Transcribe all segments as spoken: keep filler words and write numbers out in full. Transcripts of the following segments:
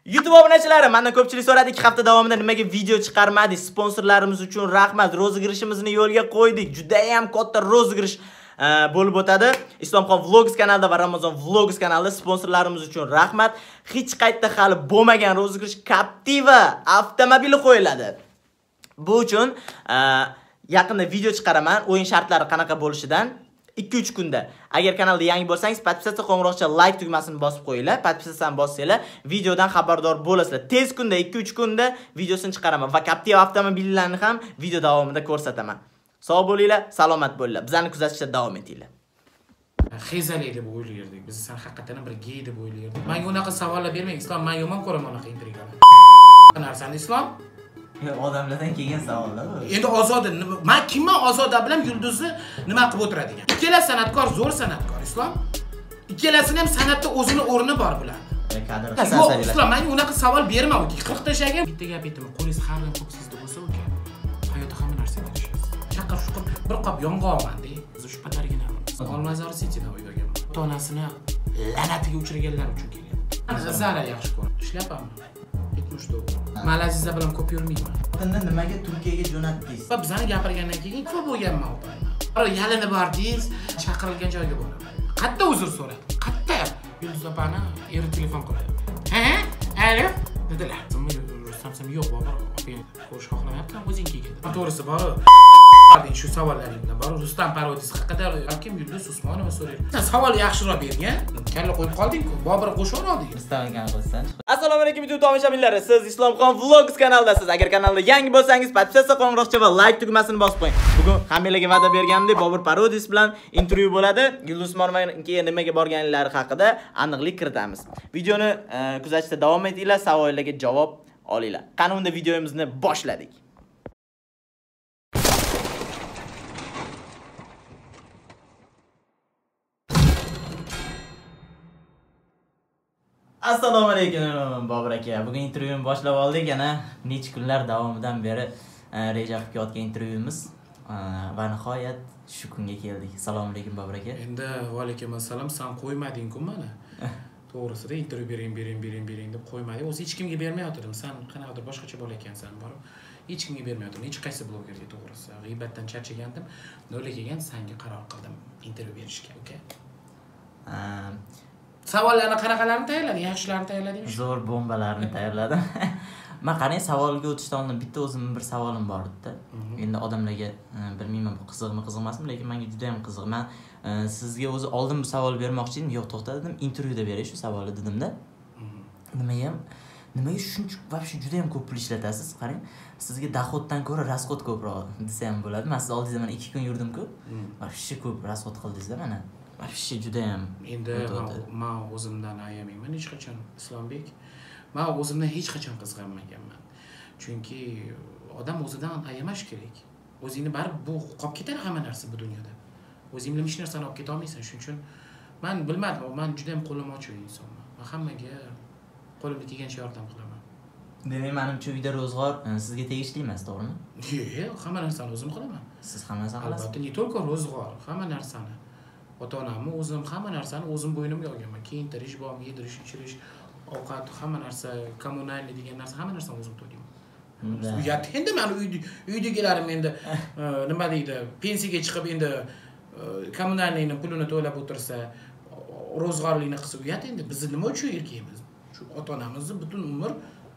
YouTube obunachilari, mendan ko'pchilik so'radi, ikki hafta davomida nimaga video chiqarmadik? Sponsorlarimiz uchun rahmat. Rozigirishimizni yo'lga qo'ydik. Juda ham katta rozigirish bo'lib o'tadi. Islomxon Vlogs kanalida va Ramazon Vlogs kanalida sponsorlarimiz uchun rahmat. Hech qayerda hali bo'lmagan rozigirish Captiva avtomobili qo'yiladi. Bu uchun yaqinda video chiqaraman. O'yin shartlari qanaqa bo'lishidan ikki uch kunda. Agar kanalda yangi bo'lsangiz, podpisatsiya qo'ng'iroqcha like tugmasini bosib qo'yinglar. Podpisatsiyani bossanglar, videodan xabardor bo'lasizlar. Tez kunda ikki uch kunda videosini chiqaraman va Captiva avtomobillarini ham video davomida ko'rsataman. Sog' bo'linglar, salomat bo'linglar. Bizani kuzatishda davom etinglar. Xezalik deb o'ylardik. Biz sen haqiqatan bir gey deb o'ylardik. Menga unaqa savollar bermang. Islom, men yomon ko'raman unaqa intrigalarni. Narsani Islom? Odamlardan kelgan savollar bu. Endi Ozoda, men kimman Ozoda bilan Yulduzni nima qilib o'tiradigan? Ikkala san'atkor zo'r san'atkor, Islom. Ikkalasini ham san'atda o'zini o'rni bor bularni. Yo'q, Islom, menga unaqa savol berma, uka. qirq tashaga bitta gap aytaman. Qo'lingiz har doim ko'k sizda bo'lsa, uka. Hayotda hamma narsa bo'ladi. Chaqir shuqur bir qop yong'oq olmanda, biz shu patargina. Olmazor Cityda uydaman. Ota-onasini la'natiga uchraganlar uchun kelgan. Zara yaxshi ko'radi. Ishlapammi? yetmish to'rt. Men Aziza bilan ko'p yurmayman. Endi nimaga Turkiyaga jo'natdingiz? Va bizani gapirgandan keyin ko'p bo'lganman opa. Qaro yalinib bordingiz, chaqirilgan joyga boraman. Qayerda uzr so'radim? Qayerda? Yulduz opani eri telefon qiladi. Ha? Alo? Dedilar. Samsam yo'q, bobor. Ko'rish xohlamayapman, o'zing kelgin. To'g'risi bor. Shu savollaringdan bor. Rustam Parodis haqida kim Yulduz Usmonova so'raydi. Savol yaxshiroq bergan. Kalla qo'yib qolding-ku. Bobur qo'shib oldik. Rustam akani qo'ysan. Assalomu alaykum YouTube tomoshabinlari. Siz Islomxon Vlogs kanalidasiz. Agar kanalda yangi bo'lsangiz, podpisatsiya qo'ng'iroqcha va like tugmasini bosib qo'ying. Bugun hammalarga va'da berganimdek Bobur Parodis bilan intervyu bo'ladi. Yulduz Usmonovaga nimaga borganlari haqida aniqlik kiritamiz. Videoni kuzatishda davom etinglar, savollarga javob olinglar. Qani unda videomizni boshladik. Assalomu alaykum Bobur aka. Bugun intervyuni boshlab oldik. Yana necha kunlar davomidan beri reja qilib yotgan intervyumiz va nihoyat shu kunga keldik. Assalomu alaykum Bobur aka. Endi va alaykum assalom. Sen qo'ymading-ku mana. To'g'risida intervyu bering, bering, bering, bering deb qo'ymading. O'zi hech kimga bermayotdim. Sen qanaqadir boshqacha bo'lar ekansan, borib. Hech kimga bermayotdim. Hech qaysi blogerga to'g'risi. G'iybatdan charchagandim. Nolga kelgan senga qaror qildim intervyu berishga, uka. Savollarni qanaqalarini tayyorlading? Yaxshilarini tayyorladingmi? Zo'r bombalarni tayyorladim. Men qarang, savolga o'tishdan oldin bitta o'zim bir savolim bor edi. Endi odamlarga bilmayman bu qiziqmi, qiziqmasmi, lekin menga juda ham qiziq. Men sizga o'zi oldin bu savol bermoqchi edim. Yo'q, to'xta dedim, intervyuda berish shu savolni dedim-da. Nimaga ham nimaga shuncha vobshe juda ham ko'p pul ishlatasiz? Qarang, sizga dohoddan ko'ra rasxod ko'proq desa ham bo'ladi. Men siz oldingizda mana ikki kun yurdim-ku. Vobshe ko'p rasxod qildingiz-da mana. Vobshe juda ham. Endi men o'zimdan ayamayman hech qachon, Islombek. Men o'zimdan hech qachon qizg'anmaganman. Chunki odam o'zidan ayamash kerak. O'zingni baribir bu qolib ketadi hamma narsa bu dunyoda. O'zing bilan hech narsani olib keta olmaysan. Shuning uchun men bilmadim, men juda ham qo'lim ochiq insonman. Men hammaga qo'limdan kelgancha yordam qilaman. Demak, menimcha uyda ro'zg'or sizga tegishli emas, to'g'rimi? Yo'q, hamma narsani o'zim qilaman. Siz hamma narsani qilasiz. Albatta, ne только ro'zg'or, hamma narsani. Ota-onamni o'zim hamma narsani o'zim bo'ynimga olganman. Kiyintirish, borib yedirish, ichirish, ovqat, hamma narsa, kommunalniy degan narsa, hamma narsani o'zim to'layman. Uyat endi men uydagilarim endi nima deydi, pensiyaga chiqib endi kommunalniyni pulini to'lab o'tirsa, ro'zg'orlikni qilsa, uyat endi biz nima uchun erkakmiz? Shu ota-onamizni butun umr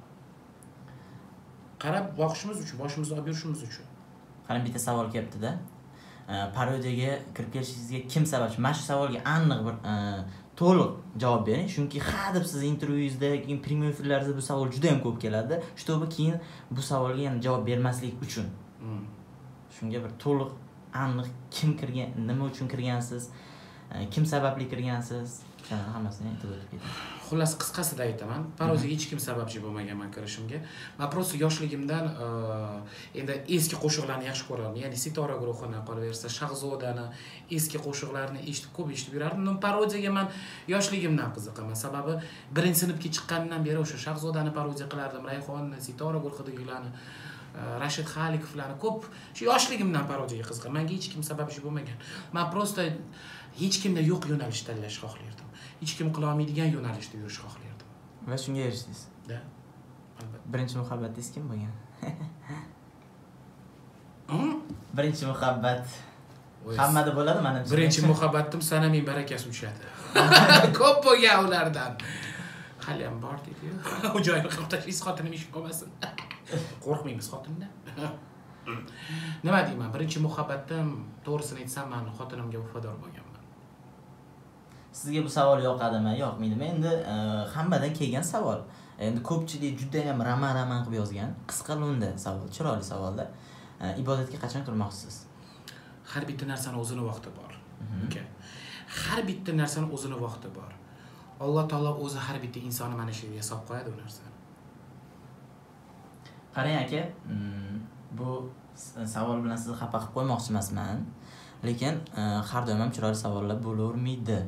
qarab boqishimiz uchun, boshimizni olib yurishimiz uchun. Qarang, bitta savol kelibdi-da. Parodiyaga kirib kelishingizga kim sababchi? Mana shu savolga aniq bir to'liq javob bering. Chunki har deb siz intervyungizda, keyin premyer efirlaringizda bu savol juda ham ko'p keladi. Shtobi keyin bu savolga yana javob bermaslik uchun. Shunga bir to'liq aniq kim kirgan, nima uchun kirgansiz, kim sababli kirgansiz, hammasini aytib o'tib ketaman. Xullas qisqasida aytaman. Parodiyaga hech kim sababchi bo'lmaganman kirishimga. Men prosta yoshligimdan endi eski qo'shiqlarni yaxshi ko'rardim. Ya'ni Sitora guruhini, qolaversa Shahzodani eski qo'shiqlarini eshitib, ko'p eshitib yurardim. Men parodiyaga men yoshligimdan qiziqaman. Sababi birinchi sinfga chiqqandan beri o'sha Shahzodani parodiya qilardim. Rayhonni, Sitora guruhidagilarni, Rashid Xaliqovlarni ko'p shu yoshligimdan parodiyaga qiziqaman. Menga hech kim sababchi bo'lmagan. Men prosta hech kimda yo'q yo'nalish tanlash xohlardim. Hech kim qila olmaydigan yo'nalishda yurish xohlardim. Va shunga erishdingiz. Da. Albatta. Birinchi muhabbatingiz kim bo'lgan? Birinchi muhabbat hammada bo'ladi, menimcha. Birinchi muhabbatim sanaming barakasi uchadi. Ko'p bo'lgan ulardan. Hali ham bor dedi-yu. U joyni qilib tashlaysiz, xotinim ish qolmasin. Qo'rqmaymiz xotindan. Nima deyman? Birinchi muhabbatim, to'g'risini aytsam, men xotinimga vafodor bo'lganman. Sizga bu savol yoqadimi, yoqmaydimi? Endi hammadan kelgan savol. Endi ko'pchilik juda ham roman-roman qilib yozgan. Qisqa lo'nda savol, chiroyli savolda. Ibodatga qachon kirmoqchisiz? Har bitta narsani o'zini vaqti bor. Okay. Har bitta narsani o'zini vaqti bor. Alloh taolo o'zi har bitta insonni mana shu yerga solib qo'yadi u narsani. Qarang aka, bu savol bilan sizni xafa qilib qo'ymoqchi emasman, lekin har doim ham chiroyli savollar bo'lavermaydi.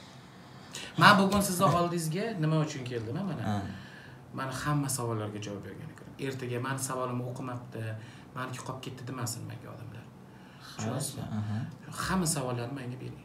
Men bugun sizni oldingizga nima uchun keldim, mana? Men hamma savollarga javob bergan ekanman. Ertaga men savolimni o'qimabdi, meniki qolib ketdi demasin menga odamlar. Tushunasizmi? Hamma savollarni menga bering.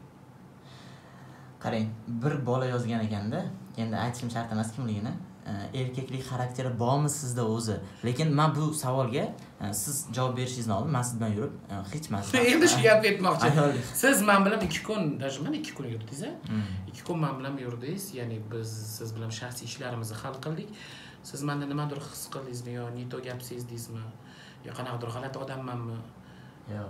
Qarang, bir bola yozgan ekanda, endi aytishim shart emas kimligini. Erkaklik xarakteri bormi sizda o'zi? Lekin men bu savolga siz javob berishingizni oldin, men siz bilan yurib hech mas. Endi shu gapni aytmoqchi. Siz men bilan ikki kun, даже men ikki kun yurdingiz, a? ikki kun men bilan yurdingiz, ya'ni biz siz bilan shaxsiy ishlarimizni hal qildik. Siz menda nimadir his qildingizmi yo neto gap sezdingizmi? Yo qanaqadir g'alati odammanmi? Yo'q.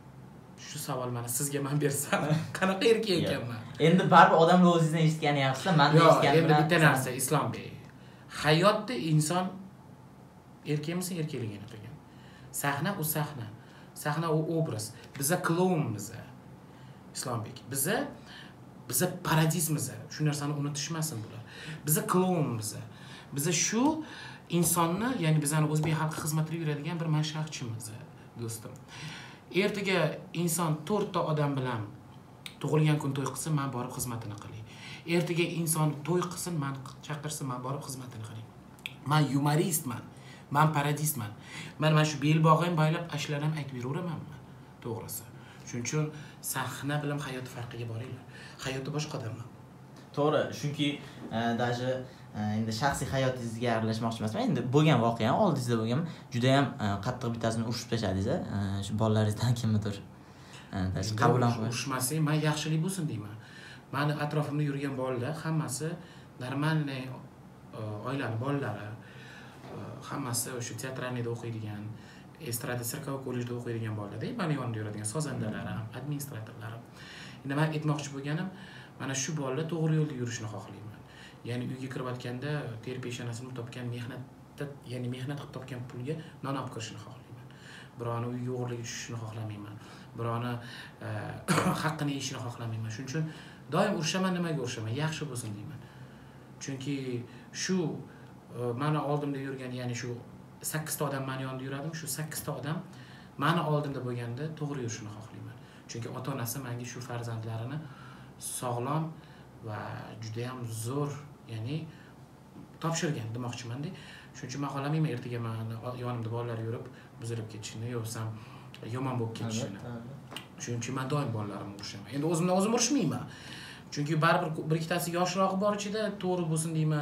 Shu savol mana sizga men bersam, qanaqa erkak ekanman? Endi baribir odamlar o'zingizdan eshitgani yaxshisi, men eshitganim bilan. Endi bitta narsa, Islombek. Hayotda inson erkakmisan, erkakligini qilgan. Sahna u sahna. Sahna u obraz. Biza klounmiz. Islombek. Biza biza paradizmiz. Shu narsani unutishmasin bular. Biza klounmiz. Biza shu insonni, ya'ni bizani o'zbek xalqi xizmatida yuradigan bir mashaqchimiz, do'stim. Ertaga inson to'rtta odam bilan tug'ilgan kun to'y qilsa, men borib xizmatini qilay. Ertaga inson to'y qilsin, men chaqirsa, men borib xizmatini qilay. Men yumoristman, men parodistman. Men mana shu belbog'im baylab ashlar ham aytib yuraveramanmi? To'g'risi. Shuning uchun sahna bilan hayot farqiga boringlar. Hayotda boshqa odamman. To'g'ri, chunki даже endi shaxsiy hayotingizga aralashmoqchi emasman. Endi bo'lgan voqea oldingizda bo'lgan, juda ham qattiq bittasini urishib tashladingiz, shu bolalaringizdan kimnidir. Даже qabulan urishmasang, men yaxshilik bo'lsin deyman. Meni atrofimda yurgan bolalar hammasi normalniy oilani bolalari, hammasi o'sha teatralniyda o'qiydigan, estrada sirkovoy kollejda o'qiydigan bolalar, meni yonimda yuradigan sozandalarim, administratorlarim. Endi men aytmoqchi bo'lganim, mana shu bolalar to'g'ri yo'lda yurishini xohlayman. Ya'ni uyga kirayotganda ter peshonasini topgan mehnatda, ya'ni mehnat qilib topgan pulga non olib kirishini xohlayman. Birovni uyga o'g'irlikka tushishini xohlamayman. Birovni haqqini yeyishini xohlamayman. Shuning uchun doim urishaman, nimaga urishaman? Yaxshi bo'lsin deyman. Chunki shu meni oldimda yurgan, ya'ni shu sakkizta odam meni yonimda yuradim, shu sakkizta odam meni oldimda bo'lganda to'g'ri yurishini xohlayman. Chunki ota-onasi menga shu farzandlarini sog'lom va juda ham zo'r, ya'ni topshirgan demoqchiman-da. Shuning uchun men xohlamayman ertaga meni yonimda bolalar yurib buzilib ketishini, yo'qsa yomon bo'lib ketishini. Shuning uchun men doim bolalarimni urishaman. Endi o'zimdan o'zim urishmayman. Chunki baribir bir ikkitasi yoshroq bor ichida, to'g'ri bo'lsin deyman.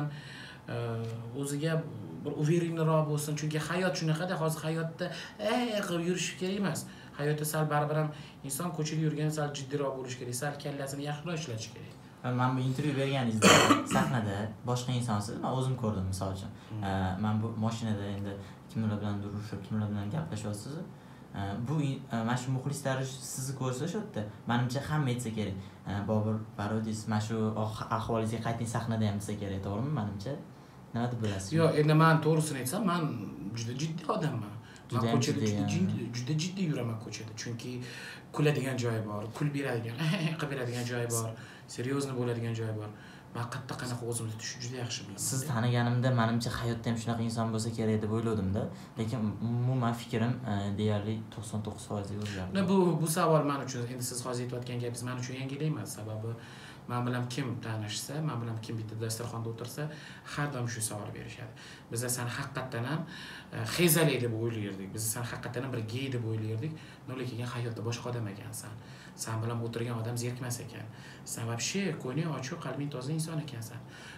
O'ziga bir uverenroq bo'lsin. Chunki hayot shunaqada, hozir hayotda ey qilib yurish kerak emas. Hayotda sal baribir ham inson ko'chada yurgan sal jiddiyroq bo'lish kerak, sal kallasini yaxshiroq ishlatish kerak. Men bu intervyu berganingizda sahnada boshqa insonsiz, men o'zim ko'rdim, misol uchun. Men bu mashinada endi kimlar bilan durishib, kimlar bilan gaplashyapsiz. Bu mana shu muxlislar sizni ko'rsa shu yerda, menimcha hamma aytsa kerak. Bobur Parodiz mana shu ahvolingizga qayting sahnada ham desa kerak, to'g'rimi? Menimcha nima deb bilasiz? Yo'q, endi men to'g'risini aytsam, men juda jiddiy odamman. Men ko'chada juda jiddiy yuraman ko'chada. Chunki kuladigan joyi bor, kul beradigan, qilib beradigan joyi bor, seryozni bo'ladigan joyi bor. Men qatta qanaqa o'zimni tutishni juda yaxshi bilaman. Siz taniganimda menimcha hayotda ham shunaqa inson bo'lsa kerak deb o'yladim-da, lekin umuman fikrim deyarli to'qson to'qqiz foiz ga o'zgardi. Bu bu savol men uchun, endi siz hozir aytayotgan gapingiz men uchun yangilik emas. Sababi men bilan kim tanishsa, men bilan kim bitta dasturxonda o'tirsa, har doim shu savol berishadi. Biz san haqiqatan ham xezalik deb o'ylardik. Biz san haqiqatan ham bir gey deb o'ylardik. Lekin hayotda boshqa odam ekansan. Sen bilan o'tirgan odam zerikmas ekan. Sen вообще ko'ngling ochiq, qalbing toza inson ekansan.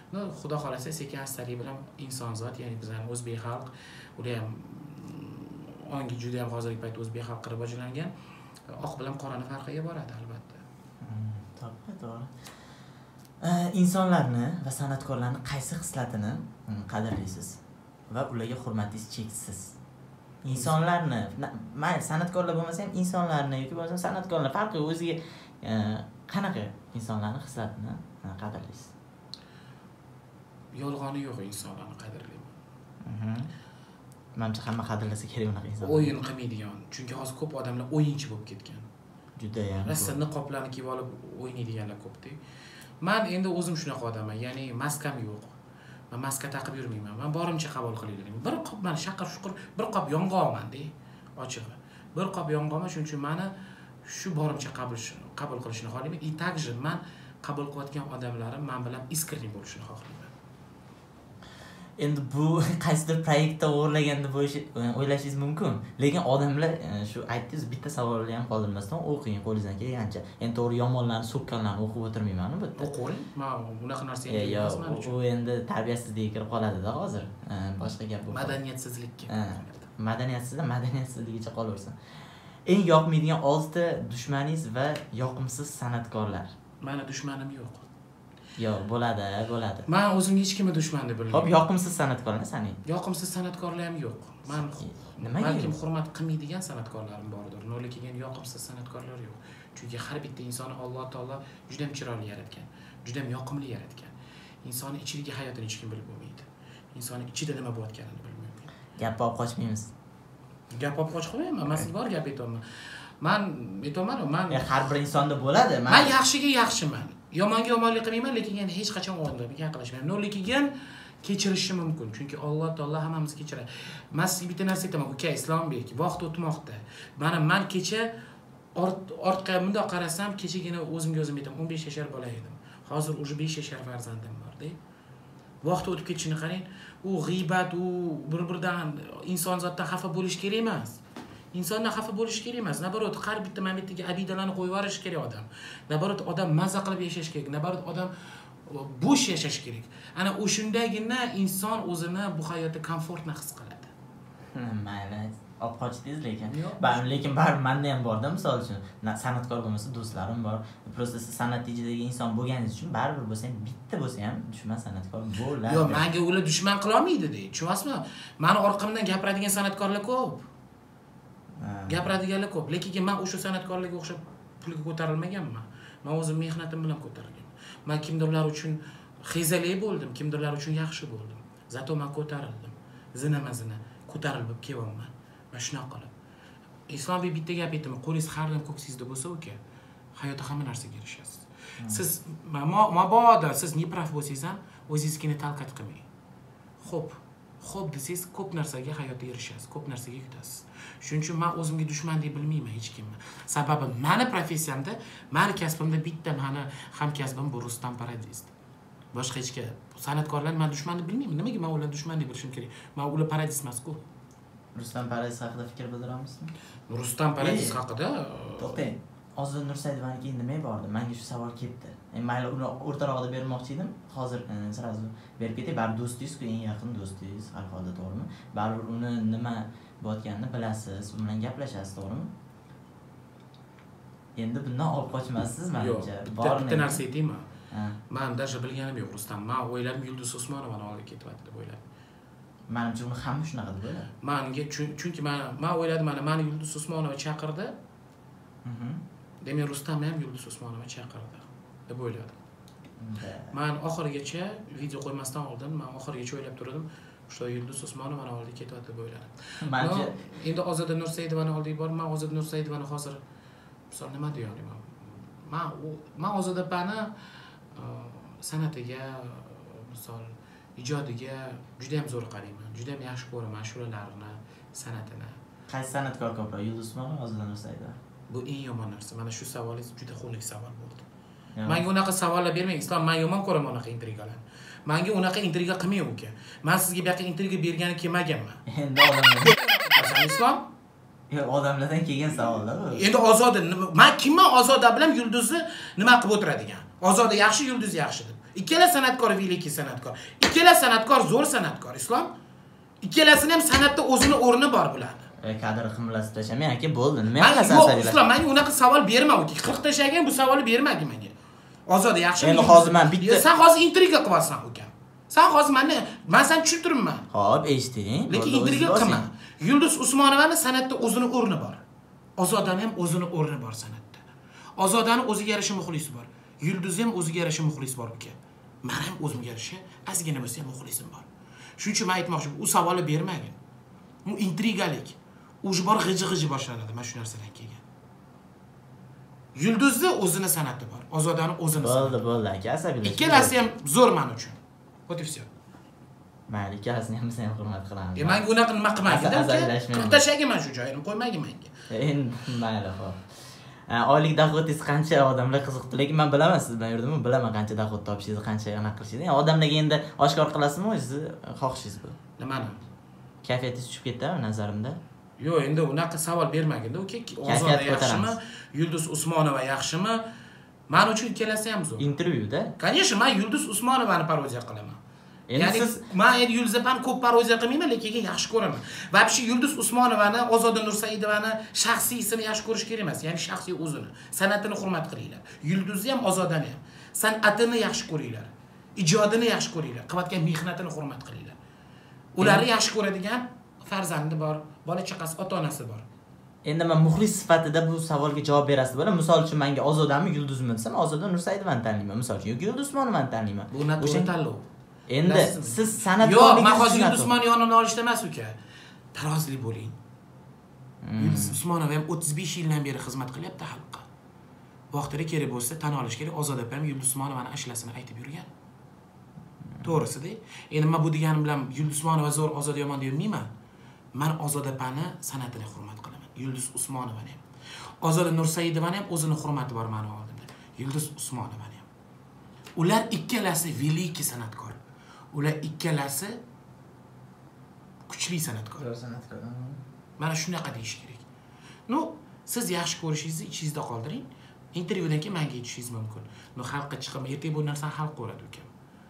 No, xudo xolasa sekin astalik bilan inson zot, ya'ni bizning o'zbek xalq, ular ham ongi juda ham hozirgi paytda o'zbek xalq rivojlangan, oq bilan qorani farqiga boradi albatta. To'g'ri, to'g'ri. Insonlarni va san'atkorlarni qaysi xislatini qadrlaysiz va ularga hurmatingiz cheksiz? insonlarni, mayli san'atkorlar bo'lmasa ham insonlarni yoki bo'lmasa san'atkorlar farqi o'ziga qanaqa insonlarni xislatini qadrlaysiz? Yolg'oni yo'q insonlarni qadrlayman. Mhm. Menimcha hamma qadrlasa kerak unaqa insonlar. O'yin qilmaydigan. Chunki hozir ko'p odamlar o'yinchi bo'lib ketgan. Juda ham. Rossiya niqoblarni kiyib olib o'ynaydiganlar ko'p-da. Men endi o'zim shunaqa odamman, ya'ni maskam yo'q. Men maska taqib yurmayman. Men borimcha qabul qilavermayman. Bir qop meni shaqir shuqur bir qop yong'oqman-da, ochig'i. Bir qop yong'oqman, shuning uchun meni shu borimcha qabul qabul qilishni xohlayman. И также men qabul qilayotgan odamlarim men bilan искренне bo'lishini xohlayman. Endi bu qaysidir proyektda o'rlagan deb o'ylashingiz mumkin. Lekin odamlar shu aytdingiz, bitta savolni ham qoldirmasdan o'qing, qo'lingizdan kelgancha. Endi to'g'ri yomonlarni, so'kkanlarni o'qib o'tirmayman bu yerda. O'qing, men unaqa narsa emasman uchun. U endi tarbiyasizlikka kirib qoladi-da hozir. Boshqa gap bu. Madaniyatsizlikka. Madaniyatsizda madaniyatsizligicha qolaversin. Eng yoqmaydigan oltita dushmaningiz va yoqimsiz san'atkorlar. Meni dushmanim yo'q. Yo'q, bo'ladi, bo'ladi. Men o'zimga hech kimni dushman deb bilmayman. Xo'p, yoqimsiz san'atkorlar saning. Yoqimsiz san'atkorlar ham yo'q. Men nimaga? Balkim hurmat qilmaydigan san'atkorlarim bordir. Lekin yoqimsiz san'atkorlar yo'q. Chunki har bitta insonni Alloh taolo juda ham chiroyli yaratgan, juda ham yoqimli yaratgan. Insonni ichidagi hayotini hech kim bilib bo'lmaydi. Insonni ichida nima bo'layotganini bilmaydi. Gap olib qochmaymiz. Gap olib qochib qo'ymayman, men sizga bor gap aytaman. Men aytaman, men har bir insonda bo'ladi. Men yaxshiga yaxshiman. Yomonga yomonlik qilmayman, lekin yana hech qachon o'rnimga gapirishmayman. No, lekin kechirishim mumkin, chunki Alloh taolo hammamizni kechiradi. Men sizga bitta narsa aytaman, uka Islombek, vaqt o'tmoqda. Mana men kecha ortga bundoq qarasam, kechagina o'zimga o'zim aytaman, o'n besh yashar bola edim. Hozir уже besh yashar farzandim bor-da. Vaqt o'tib ketishini qarang, u g'iybat, u bir-biridan inson zotdan xafa bo'lish kerak emas. İnsanlar xafa bo'lish kerak emas. Nabarot har bitta momentdagi abidalarni qo'yib yuborish kerak odam. Nabarot odam mazza qilib yashash kerak. Nabarot odam bo'sh yashash kerak. Ana o'shundagina inson o'zini bu hayotda komfortni his qiladi. Mayli, olib qochdingiz lekin. Baribir lekin baribir menda ham bor-da, misol uchun, san'atkor bo'lmasa do'stlarim bor. Prosta siz san'at ijodidagi inson bo'lganingiz uchun baribir bo'lsa ham bitta bo'lsa ham dushman san'atkor bo'ladi. Yo'q, menga ular dushman qila olmaydi-da. Tushunyapsizmi? Meni orqamdan gapiradigan san'atkorlar ko'p. Gapiradiganlar ko'p, lekin men o'sha san'atkorlarga o'xshab pulga ko'tarilmaganman. Men o'zim mehnatim bilan ko'tarilganman. Men kimdirlar uchun xezali bo'ldim, kimdirlar uchun yaxshi bo'ldim. Zato men ko'tarildim. Zinama-zina ko'tarilib kelyapman. Mana shunaqa qilib. Islombek bitta gap aytaman, qo'lingiz har doim ko'ksingizda bo'lsa, uka, hayotda hamma narsaga erishasiz. Siz mabodo siz neprav bo'lsangiz ham o'zingizgina talqat qilmang. Xo'p, xo'p desangiz ko'p narsaga hayotda erishasiz, ko'p narsaga yetasiz. Shuning uchun men o'zimga dushman deb bilmayman hech kimni. Sababi meni professiyamda, meni kasbimda bitta meni hamkasbim bu Rustam Paradis. Boshqa hech kim san'atkorlar men dushman deb bilmayman. Nimaga men ularni dushman deb bilishim kerak? Men ular Paradis emas-ku. Rustam Paradis haqida fikr bildiramizmi? Rustam Paradis haqida to'xtang. Ozod Nursaidovning keyin nima bordi? Menga shu savol ketdi. Men mayli uni o'rtarog'ida bermoqchi edim. Hozir sirazu berib ketay. Baribir do'stingiz-ku, eng yaqin do'stingiz, har holda to'g'rimi? Baribir uni nima bo'layotganini bilasiz, u bilan gaplashasiz, to'g'rimi? Endi bundan olib qochmassiz menimcha. Bitta narsa aytaymi? Men даже bilganim yo'q Rustam. Men o'yladim Yulduz Usmonovani olib ketyapti deb o'yladim. Menimcha uni hamma shunaqa deb o'yladi. Menga chunki men men o'yladim, mana meni Yulduz Usmonova chaqirdi. Mhm. Demak, Rustam ham Yulduz Usmonova chaqirdi deb o'yladim. Men oxirigacha video qo'ymasdan oldin, men oxirigacha o'ylab turdim. Shu Yulduz Usmonovani oldiga ketyapti deb o'yladim. Menimcha endi Ozoda Nursaidovani oldiga borib, men Ozoda Nursaidovani hozir misol nima deyapman? Men men Ozoda opani san'atiga, misol ijodiga juda ham zo'r qarayman. Juda ham yaxshi ko'raman ashulalarini, san'atini. Qaysi san'atkor ko'proq, Yulduz Usmonova, Ozoda Nursaidova? Bu eng yomon narsa. Mana shu savolingiz juda xunuk savol bo'ldi. Menga unaqa savollar bermang. Islom, men yomon ko'raman unaqa intrigalarni. Menga unaqa intriga qilmang uka. Men sizga bu yoqqa intriga bergani kelmaganman. Endi odamlar. Islom? Yo'q, odamlardan kelgan savollar bu. Endi Ozoda, men kimman Ozoda bilan Yulduzni nima qilib o'tiradigan? Ozoda yaxshi, Yulduz yaxshi deb. Ikkala san'atkor veliki san'atkor. Ikkala san'atkor zo'r san'atkor, Islom. Ikkalasini ham san'atda o'zini o'rni bor bularni. E, kadr qimlatib tashamang aka, bo'ldi. Nima qilasan yo'q, Islom, menga unaqa savol berma, uka. qirq tashagan bu savolni bermagin menga. Ozoda yaxshimi? Endi hozir men bitta Sen hozir intriga qilyapsan, uka. Sen hozir meni, men sen tushuntiribman. Xo'p, eshiting. Lekin intriga qilma. Yulduz Usmonovani san'atda o'zini o'rni bor. Ozodani ham o'zini o'rni bor san'atda. Ozodani o'ziga yarasha muxlisi bor. Yulduzning ham o'ziga yarasha muxlis bor uka. Men ham o'zimga yarasha ozgina bo'lsa ham muxlisim bor. Shuning uchun men aytmoqchiman, u savolni bermagin. U intrigalik. U bor g'iji-g'iji boshlanadi mana shu narsadan keyin. Yulduzning o'zini san'ati bor, Ozodani o'zini san'ati. Bo'ldi, bo'ldi aka, asabiylashmang. Ikkalasi ham zo'r men uchun. Вот и всё. Mayli, ikkalasini ham biz ham hurmat qilamiz. E menga unaqa nima qilmaydi-da? qirq tashaga men shu joyini qo'ymagin menga. Endi mayli, xo'p. Oylik dohodingiz qancha odamlar qiziqdi, lekin men bilaman siz bilan yurdimmi? Bilaman qancha dohod topishingizni, qancha anaqa qilishingizni. Odamlarga endi oshkor qilasizmi o'zingizni xohishingiz bu? Nimani? Kayfiyatingiz tushib ketdimi nazarimda? Yo'q, endi unaqa savol bermagin-da, uka. Ozoda yaxshimi? Yulduz Usmonova yaxshimi? Men uchun ikkalasi ham zo'r. Intervyuda? Конечно, men Yulduz Usmonovani parodiya qilaman. Endi siz men endi Yulduzapani ko'p parodiya qilmayman, lekin yaxshi ko'raman. Va bu Yulduz Usmonovani, Ozoda Nursaidovani shaxsiy ismini yaxshi ko'rish kerak emas, ya'ni shaxsiy o'zini, san'atini hurmat qilinglar. Yulduzni ham, Ozodani ham. San'atini yaxshi ko'ringlar. Ijodini yaxshi ko'ringlar, qilayotgan mehnatini hurmat qilinglar. Ularni yaxshi ko'radigan farzandi bor, bola chaqasi, ota-onasi bor. Endi men muxlis sifatida bu savolga javob berasiz bo'la. Misol uchun menga Ozodami, Yulduzmi desam, Ozoda Nursaidovani tanlayman. Misol uchun yoki Yulduz Usmonovani tanlayman. Bu noto'g'ri tanlov. Endi siz san'atkorlik yo'q, men hozir Yulduz Usmonov yonini olishda emas uka. Tarozli bo'ling. Yulduz Usmonova ham o'ttiz besh yildan beri xizmat qilyapti xalqqa. Vaqtida kerak bo'lsa tan olish kerak. Ozoda ham Yulduz Usmonovani ashlasini aytib yurgan. To'g'risida. Endi men bu deganim bilan Yulduz Usmonova zo'r, Ozoda yomon deyolmayman. Men Ozoda pani san'atini hurmat qilaman. Yulduz Usmonovani ham. Ozoda Nursaidovani ham o'zini hurmati bor meni oldimda. Yulduz Usmonovani ham. Ular ikkalasi veliki san'atkor. Ular ikkalasi kuchli san'atkor. san'atkor. Mana shunaqa deyish kerak. No, siz yaxshi ko'rishingizni ichingizda qoldiring. Intervyudan keyin menga aytishingiz mumkin. No, xalqqa chiqib, ertaga bu narsani xalq ko'radi uka.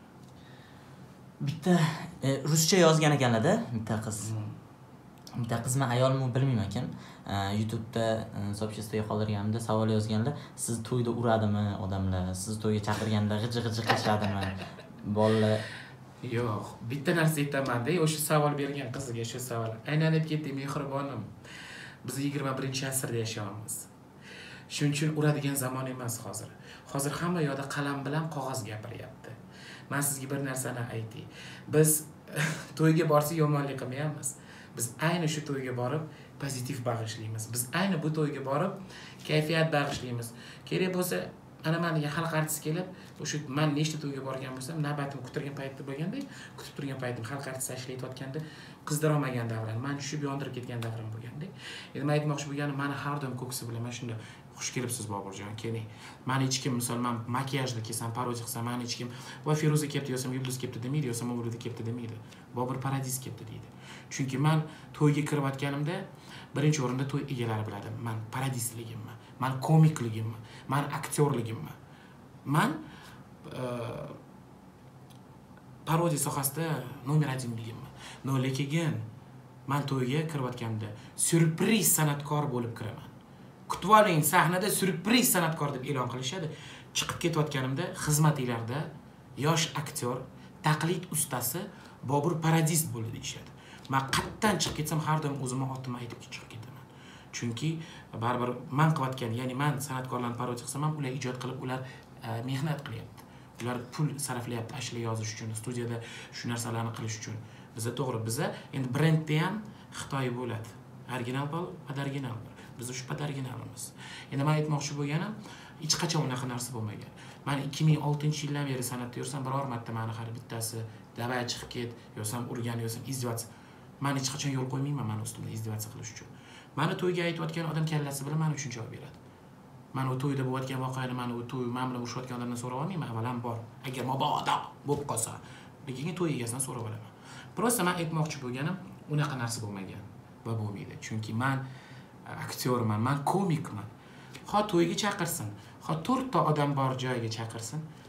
Bitta ruscha yozgan ekanlar-da, bitta qiz. Bitta qiz, men ayolmi bilmayman ekan. YouTube'da so'pchasiga qoldirganimda savol yozganlar, siz to'yda uradimi odamlar? Siz to'yga chaqirganda g'iji-g'iji qilishadimi? Bolalar yo'q, bitta narsa aytaman-da, o'sha savol bergan qiziga shu savol. Aylanib ketdi mehribonim. Biz yigirma birinchi asrda yashayapmiz. Shuning uchun uradigan zamon emas hozir. Hozir hamma yoqda qalam bilan qog'oz gapiryapti. Men sizga bir narsani aytay. Biz to'yga borsak yomonlik qilmayapmiz. Biz ayni shu to'yga borib pozitiv bag'ishlaymiz. Biz ayni bu to'yga borib kayfiyat bag'ishlaymiz. Kerak bo'lsa, ana meniga xalq artisti kelib, o'sha men nechta to'yga borgan bo'lsam, navbatim kutirgan paytda bo'lganda, kutib turgan paytim xalq artisti ishlayotganda qizdira olmagan davrim, men tushib yondirib ketgan davrim bo'lganda. Endi men aytmoqchi bo'lganim, meni har doim ko'ksi bilan mana shunda xush kelibsiz Boburjon, keling. Meni hech kim, misol, men makiyajda kelsam, parodiya qilsam, meni hech kim "Voy Feruza kelibdi" yosam, Yulduz kelibdi demaydi, yosam Mavluda kelibdi demaydi. Bobur Paradis kelibdi deydi. Chunki men to'yga kirayotganimda birinchi o'rinda to'y egalari biladi. Men paradisligimman, men komikligimman, men aktyorligimman. Men parodiya sohasida nomer birligimman. No, lekin men to'yga kirayotganda surpriz san'atkor bo'lib kiraman. Kutib oling, sahnada surpriz san'atkor deb e'lon qilishadi. Chiqib ketayotganimda xizmatinglarda yosh aktyor, taqlid ustasi Bobur Paradis bo'ldi deyshadi. Men qatdan chiqib ketsam, har doim o'zimni otimni aytib chiqib ketaman. Chunki baribir men qilayotgan, ya'ni men san'atkorlarni parodiya qilsam ham, ular ijod qilib, ular mehnat qilyapti. Ular pul sarflayapti ashla yozish uchun, studiyada shu narsalarni qilish uchun. Bizda to'g'ri, bizda endi brendda ham Xitoy bo'ladi. Original bor, original bor. Biz shu originalimiz. Endi men aytmoqchi bo'lganim, hech qachon unaqa narsa bo'lmagan. Men ikki ming oltinchi yildan beri san'atda yursam, biror marta meni har bittasi davay chiqib ket, yosam urgan, yosam izdivats. Men hech qachon yo'l qo'ymayman meni ustimda izdivats qilish uchun. Meni to'yga aytayotgan odam kallasi bilan men uchun javob beradi. Men u to'yda bo'layotgan voqeani, men u to'y, men bilan urushayotgan odamdan so'rab olmayman, avvalambor. Agar mabodo bo'lib qolsa, lekin to'y egasidan so'rab olaman. Prosta men aytmoqchi bo'lganim, unaqa narsa bo'lmagan va bo'lmaydi. Chunki men aktyorman, men komikman. Ho to'yga chaqirsin, ho to'rt ta odam bor joyga chaqirsin,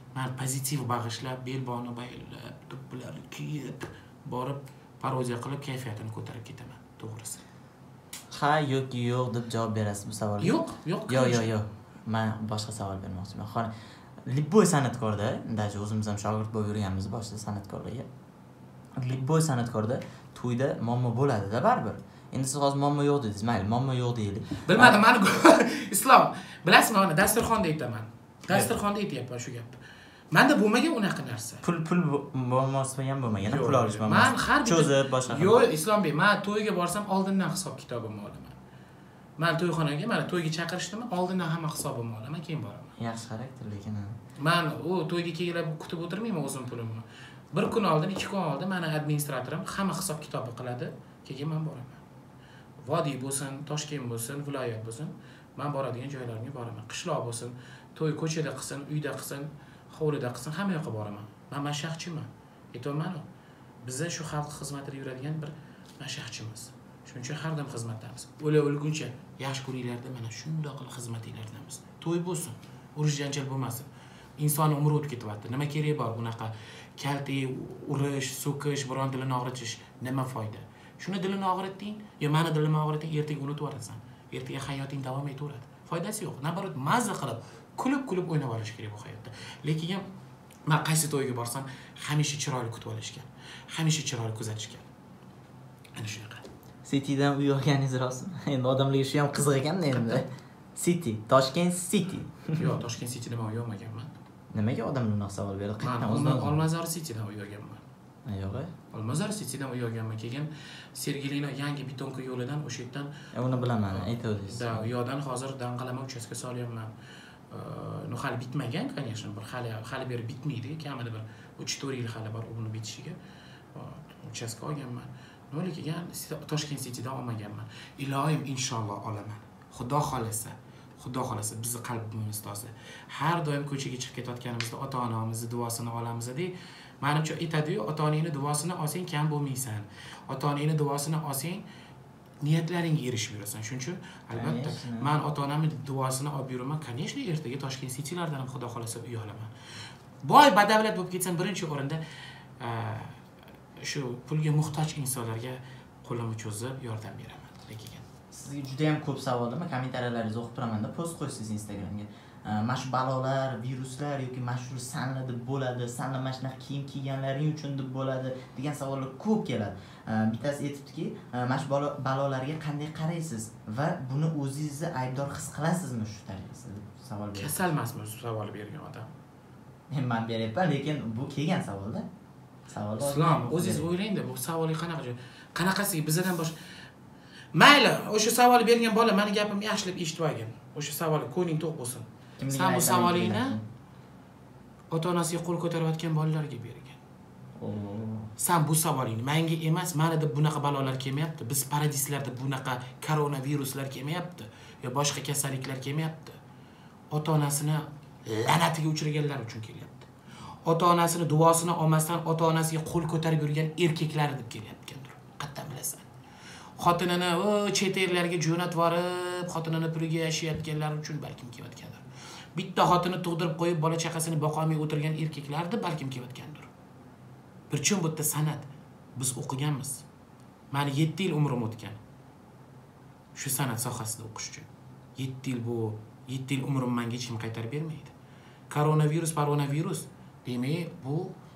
men pozitiv bag'ishlab, belbog'ni baylab, do'ppilarni kiyib, borib parodiya qilib kayfiyatini ko'tarib ketaman, to'g'risi. Ha, yo'q, yo'q deb javob berasiz bu savolga. Yo'q, yo'q. Yo'q, yo'q, yo'q. Men boshqa savol bermoqchiman. Xo'p, Libboy san'atkorda, daji o'zimiz ham shogird bo'lib yurganmiz boshida san'atkorlarga. Libboy san'atkorda to'yda muammo bo'ladi-da baribir. Endi siz hozir muammo yo'q dedingiz, mayli, muammo yo'q deylik. Bilmadim, meni Islom, bilasizmi, mana dasturxonda aytaman. Dasturxonda aytyapman shu gapni. Menda bo'lmagan unaqa narsa. Pul pul muammosi ham bo'lmagan, pul olish muammosi. Men har cho'zib boshqa. Yo'q, Islombek, men to'yga borsam oldindan hisob kitobimni olaman. Men to'yxonaga, mana to'yga chaqirishdimi, oldindan hamma hisobimni olaman, keyin boraman. Yaxshi xarakter lekin. Men u to'yga kelib kutib o'tirmayman o'zim pulimni. Bir kun oldin, ikki kun oldin meni administratorim hamma hisob kitobni qiladi, keyin men boraman. Vodiy bo'lsin, Toshkent bo'lsin, viloyat bo'lsin, men boradigan joylarga boraman. Qishloq bo'lsin, to'y ko'chada qilsin, uyda qilsin, hovlida qilsin, hamma yoqqa boraman. Men mashaqchiman. Aytolman-ku. Biz shu xalq xizmatida yuradigan bir mashaqchimiz. Shuning uchun har doim xizmatdamiz. O'la o'lguncha yaxshi kunlarda mana shunday qilib xizmatlardamiz. To'y bo'lsin, urush janjal bo'lmasin. Inson umri o'tib ketyapti. Nima kerak bor bunaqa kalti, urish, so'kish, biron dilini og'ritish, nima foyda? Shuni dilini og'ritding, yo meni dilimni og'ritding, ertaga unutib o'rasan. Ertaga hayoting davom etaveradi. Foydasi yo'q. Nabarat mazza qilib, kulib-kulib o'ynab olish kerak bu hayotda. Lekin men qaysi to'yga borsam, hamisha chiroyli kutib olishgan. Hamisha chiroyli kuzatishgan. Ana shunaqa. Citydan uy olganingiz rostmi? Endi odamlarga shu ham qiziq ekanda endi. City, Toshkent City. Yo'q, Toshkent Citydan men uy olmaganman. Nimaga odamlar unaqa savol beradi? Men Olmazor Citydan uy olganman. Yo'q. Olmazor Citydan uy olganman. Keyin Sergelino yangi betonka yo'lidan o'sha yerdan uni bilaman, aytaveringiz. Da, u yoqdan hozir danqalama uchastka solyapman. No hali bitmagan, конечно, bir hali hali beri bitmaydi. Kamida bir uch to'rt yil hali bor uni bitishiga. Uchastka olganman. No lekin Toshkent Citydan olmaganman. Ilohim inshaalloh olaman. Xudo xolasa. Xudo xolasa bizni qalbimiz toza. Har doim ko'chaga chiqib ketayotganimizda ota-onamizni duosini olamiz deb, menimcha aytadi-yu, ota-onangning duosini olsang kam bo'lmaysan. Ota-onangning duosini olsang niyatlaringga erishib yurasan. Shuning uchun albatta men ota-onamning duosini olib yuraman. Конечно, ertaga Toshkent Citylardan ham Xudo xolasa uy olaman. Boy badavlat bo'lib ketsam, birinchi o'rinda shu pulga muhtoj insonlarga qo'limni cho'zib yordam beraman. Lekin sizga juda ham ko'p savollarni kommentariyalaringizni o'qib turaman-da, post qo'ysiz Instagramga. Mana shu balolar, viruslar yoki mana shu sanla deb bo'ladi, sanla mana shunaqa kiyim kiyganlaring uchun deb bo'ladi degan savollar ko'p keladi. Bittasi aytibdiki, mana shu balolarga qanday qaraysiz va buni o'zingizni aybdor his qilasizmi shu tariqasida deb savol berdi. Kasal emasmi shu savolni bergan odam? Men men beryapman, lekin bu kelgan savolda. Savol. Islom, o'zingiz o'ylang-da, bu savolga qanaqa qanaqasiga bizdan bosh mayli, o'sha savol bergan bola meni gapimni yaxshilab eshitib olgan. O'sha savol ko'ngling to'q bo'lsin. Sen bu savolingni ota-onasiga qo'l ko'tarayotgan bolalarga bergan. Sen bu savolingni menga emas, mana deb bunaqa balolar kelmayapti. Biz paradislarda bunaqa koronaviruslar kelmayapti, yo boshqa kasalliklar kelmayapti. Ota-onasini la'natiga uchraganlar uchun kelyapti. Ota-onasini duosini olmasdan ota-onasiga qo'l ko'tarib yurgan erkaklar deb kelyapgandir. Qattan bilasan. Xotinini o chet ellarga jo'natib yorib, xotinini puliga yashayotganlar uchun balkim kelayotgandir. Bitta xotini tug'dirib qo'yib, bola chaqasini boqolmay o'tirgan erkaklarni balkim kelayotgandir. Bir chun bu yerda san'at biz o'qiganmiz. Meni yetti yil umrim o'tgan. Shu san'at sohasida o'qish uchun. yetti yil bu, yetti yil umrim menga hech kim qaytarib bermaydi. Koronavirus, koronavirus demak bu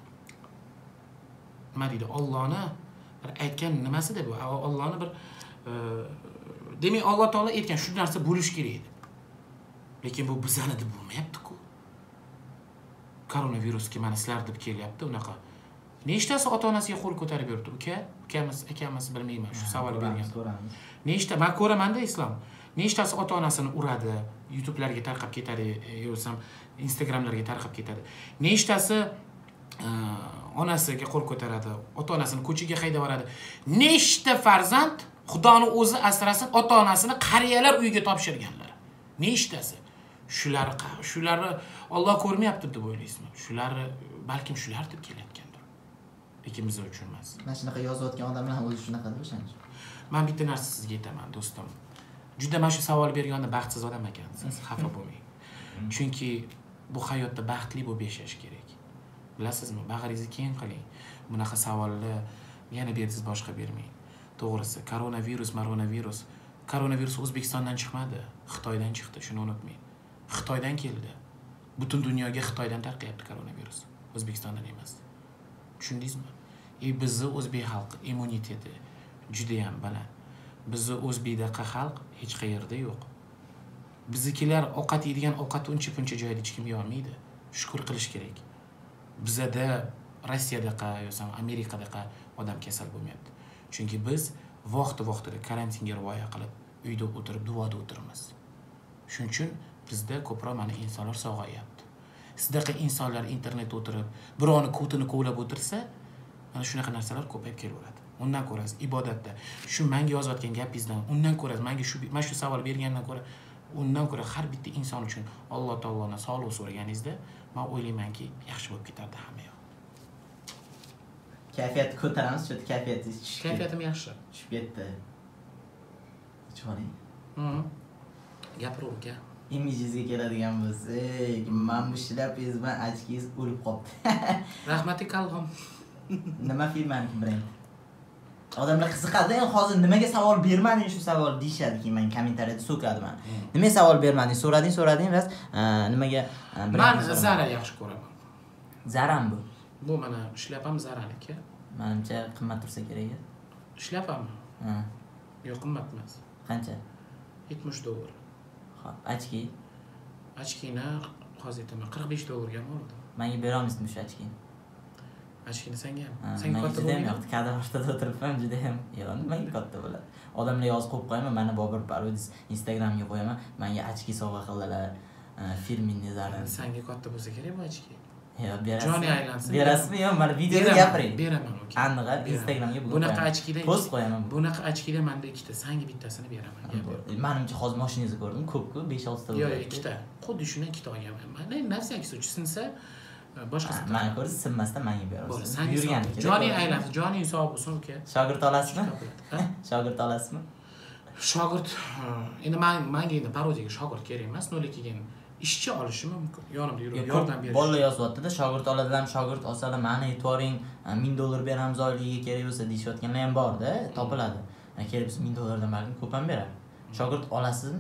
nima deydi? Allohning bir aytgan nimasi deb, Allohning bir demak Alloh taolo aytgan shu narsa bo'lish kerak edi. Lekin bu bizani deb bo'lmayapti-ku. Koronavirusga mana sizlar deb kelyapti, unaqa. Nechtasi ota-onasiga qo'l ko'tarib yurdi? Uka, ukamiz, akamiz bilmayman, shu savol bergan. Nechta, men ko'raman-da Islom. Nechtasi ota-onasini uradi, YouTube'larga tarqab ketadi, yo'lsam Instagram'larga tarqab ketadi. Nechtasi onasiga qo'l ko'taradi, ota-onasini ko'chaga haydab yuboradi. Nechta farzand Xudoning o'zi asrasin, ota-onasini qariyalar uyiga topshirganlar. Nechtasi? Shular, shularni Alloh ko'rmayapti deb o'ylaysizmi? Shular balkim shular deb kelayotgandir. Lekin biz uchun emas. Mana shunaqa yozayotgan odamlar ham o'zi shunaqadir o'shancha. Men bitta narsa sizga aytaman, do'stim. Juda mana shu savol berganda baxtsiz odam ekansiz, xafa bo'lmang. Chunki bu hayotda baxtli bo'lib yashash kerak. Bilasizmi? Bag'ringizni keng qiling. Bunaqa savolni yana bersiz boshqa bermang. To'g'risi, koronavirus, koronavirus. Koronavirus O'zbekistondan chiqmadi, Xitoydan chiqdi, shuni unutmang. Xitoydan keldi. Butun dunyoga Xitoydan tarqayapti koronavirus. O'zbekistondan emas. Tushundingizmi? E bizni o'zbek xalqi immuniteti juda ham baland. Bizni o'zbekdaqa xalq hech qayerda yo'q. Biznikilar ovqat yeydigan ovqatni uncha-puncha joyda hech kim yeyolmaydi. Shukr qilish kerak. Bizda Rossiyadaqa yoki Amerikadaqa odam kasal bo'lmayapti. Chunki biz vaqti-vaqtida karantinga rioya qilib, uyda o'tirib, duoda o'tiramiz. Shuning uchun bizda ko'proq mana insonlar sog'ayapti. Sizdaqa insonlar internetda o'tirib, birovni ko'tini kovlab o'tirsa, mana shunaqa narsalar ko'payib kelaveradi. Undan ko'rasiz ibodatda shu menga yozayotgan gapingizdan, undan ko'rasiz menga shu mana shu savol bergandan ko'ra, undan ko'ra har bitta inson uchun Alloh taolodan sog'lik so'raganingizda, men o'ylaymanki, yaxshi bo'lib ketardi hamma yoq. Kayfiyatni ko'taramiz, shu kayfiyatingiz tushib. Kayfiyatim yaxshi. Tushib ketdi. Chiqaring. Mhm. Gapir uka. Imijingizga keladigan bo'lsak, men bu shlapingiz bilan ochkingiz o'lib qoldi. Rahmati qalqom. Nima firmaniki brend? Odamlar qiziqadi, hozir nimaga savol bermading shu savol deyshadiki, men kommentariyada so'kadi men. Nimaga savol bermading? So'rading, so'rading, ras nimaga men Zara yaxshi ko'raman. Zarami bu? Bu mana shlapam Zara'niki. Menimcha qimmat tursa kerak. Shlapami? Ha. Yo'q, qimmat emas. Qancha? yetmish dollar. Xo'p, ochki. Ochkini hozir aytaman, qirq besh dollarga oldim. Menga bera olmaysizmi shu ochkini? Ochkini senga ham. Senga katta bo'lmaydi. Kadr boshida o'tiribman, juda ham yo'q, menga katta bo'ladi. Odamlar yozib qo'yib qo'yaman, mana Bobur Parodiz Instagramga qo'yaman. Menga ochki sovg'a qildilar. Firminni Zara. Senga katta bo'lsa kerak bu ochki. Yo'q, berasiz. Joni aylansin. Berasizmi yo'q, mana videoda gapiring. Beraman uka. Aniq Instagramga bugun. Bunaqa ochkida post qo'yaman. Bunaqa ochkida menda ikkita, senga bittasini beraman. Menimcha hozir mashinangizni ko'rdim, ko'p-ku, besh olti ta. Yo'q, ikkita. Xuddi shuni ikkita olganman. Mana narsangiz uchun sinsa boshqasi. Mana ko'rsiz, sinmasdan menga berasiz. Yurganiki. Joni aylansin, joning sog' bo'lsin uka. Shogird olasizmi? Shogird olasizmi? Shogird, endi men menga endi parodiyaga shogird kerak emas, lekin ishchi olishim mumkin. Yonimda yurib yordam berish. Bolalar yozyapti-da, shogird oladilar, shogird olsalar, meni e'tiboring ming dollar beramiz oyligiga kerak bo'lsa deyishayotganlar ham bor-da, topiladi. Kelib biz ming dollardan balki ko'p ham beradi. Shogird olasizmi?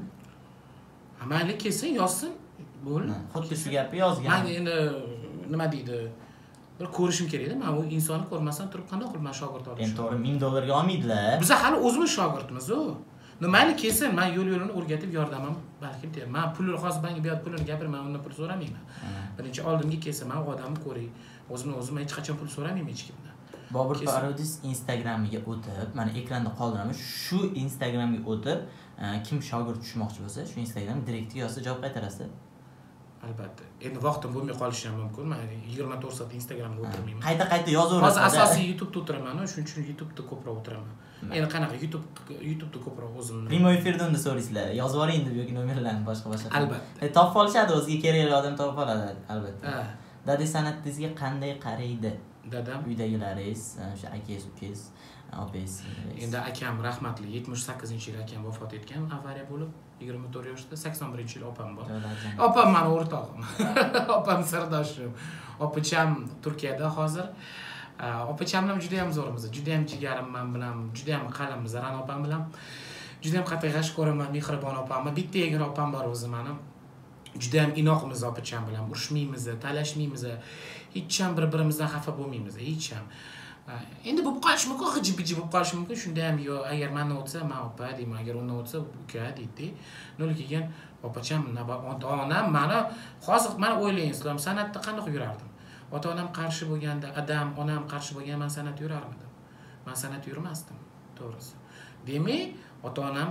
Mayli kelsin, yozsin, bo'ldi. Xuddi shu gapni yozgan. Men endi nima deydi? Bir ko'rishim kerak-da. Men u insonni ko'rmasdan turib qanday qilib men shogird olishim? Endi to'g'ri ming dollarga olmaydilar. Biz hali o'zimiz shogirdmiz-ku. Mayli kelsin, men yo'l-yo'lini o'rgatib yordamim balkim deyman. Men pul hozir menga bu yerda pulini gapirman, undan pul so'ramayman. Birinchi oldimga kelsa, men odamni ko'ray. O'zimni o'zim hech qachon pul so'ramayman hech kimdan. Bobur Parodiz Instagramiga o'tib, mana ekranda qoldiraman. Shu Instagramga o'tib, kim shogird tushmoqchi bo'lsa, shu Instagram direktga yozsa javob qaytarasiz. Albatta. Endi vaqtim bo'lmay qolishi ham mumkin. Men yigirma to'rt soat Instagramda o'tirmayman. Qayta-qayta yozaverasiz. Hozir asosiy YouTube'da o'tiraman, shuning uchun YouTube'da ko'proq o'tiraman. Endi qanaqa YouTube YouTube'da ko'proq o'zimni. Primoy efirda unda so'raysizlar. Yozib yuboring deb yoki nomerlarni boshqa-boshqa. Albatta. Topib olishadi, o'ziga kerakli odam topib oladi, albatta. Dada san'atingizga qanday qaraydi? Dadam, uydagilaringiz, o'sha akangiz, ukangiz, opangiz. Endi akam rahmatli yetmish sakkizinchi yil akam vafot etgan, avariya bo'lib, yigirma to'rt yoshda, sakson birinchi yil opam bor. Opam meni o'rtog'im. Opam sirdoshim. Opacham Turkiyada hozir. Opacham bilan juda ham zo'rmiz. Juda ham jigarim men bilan, juda ham qalamiz Zaran opam bilan. Juda ham qattiq yaxshi ko'raman, mehribon opamni. Bitta yagona opam bor o'zi meni. Juda ham inoqmiz opacham bilan, urushmaymiz, talashmaymiz. Hech ham bir-birimizdan xafa bo'lmaymiz, hech ham. Endi bo'lib qolish mumkin, hiji-biji bo'lib qolish mumkin. Shunda ham yo agar mendan o'tsa, men opa deyman, agar undan o'tsa, uka deydi. Nolga kelgan opacham, ota-onam meni hozir meni o'ylang, islom san'atda qanday yurardim? Ota-onam qarshi bo'lganda, adam, onam qarshi bo'lganda men san'at yurarmidim. Men san'at yurmasdim, to'g'risi. Demak, ota-onam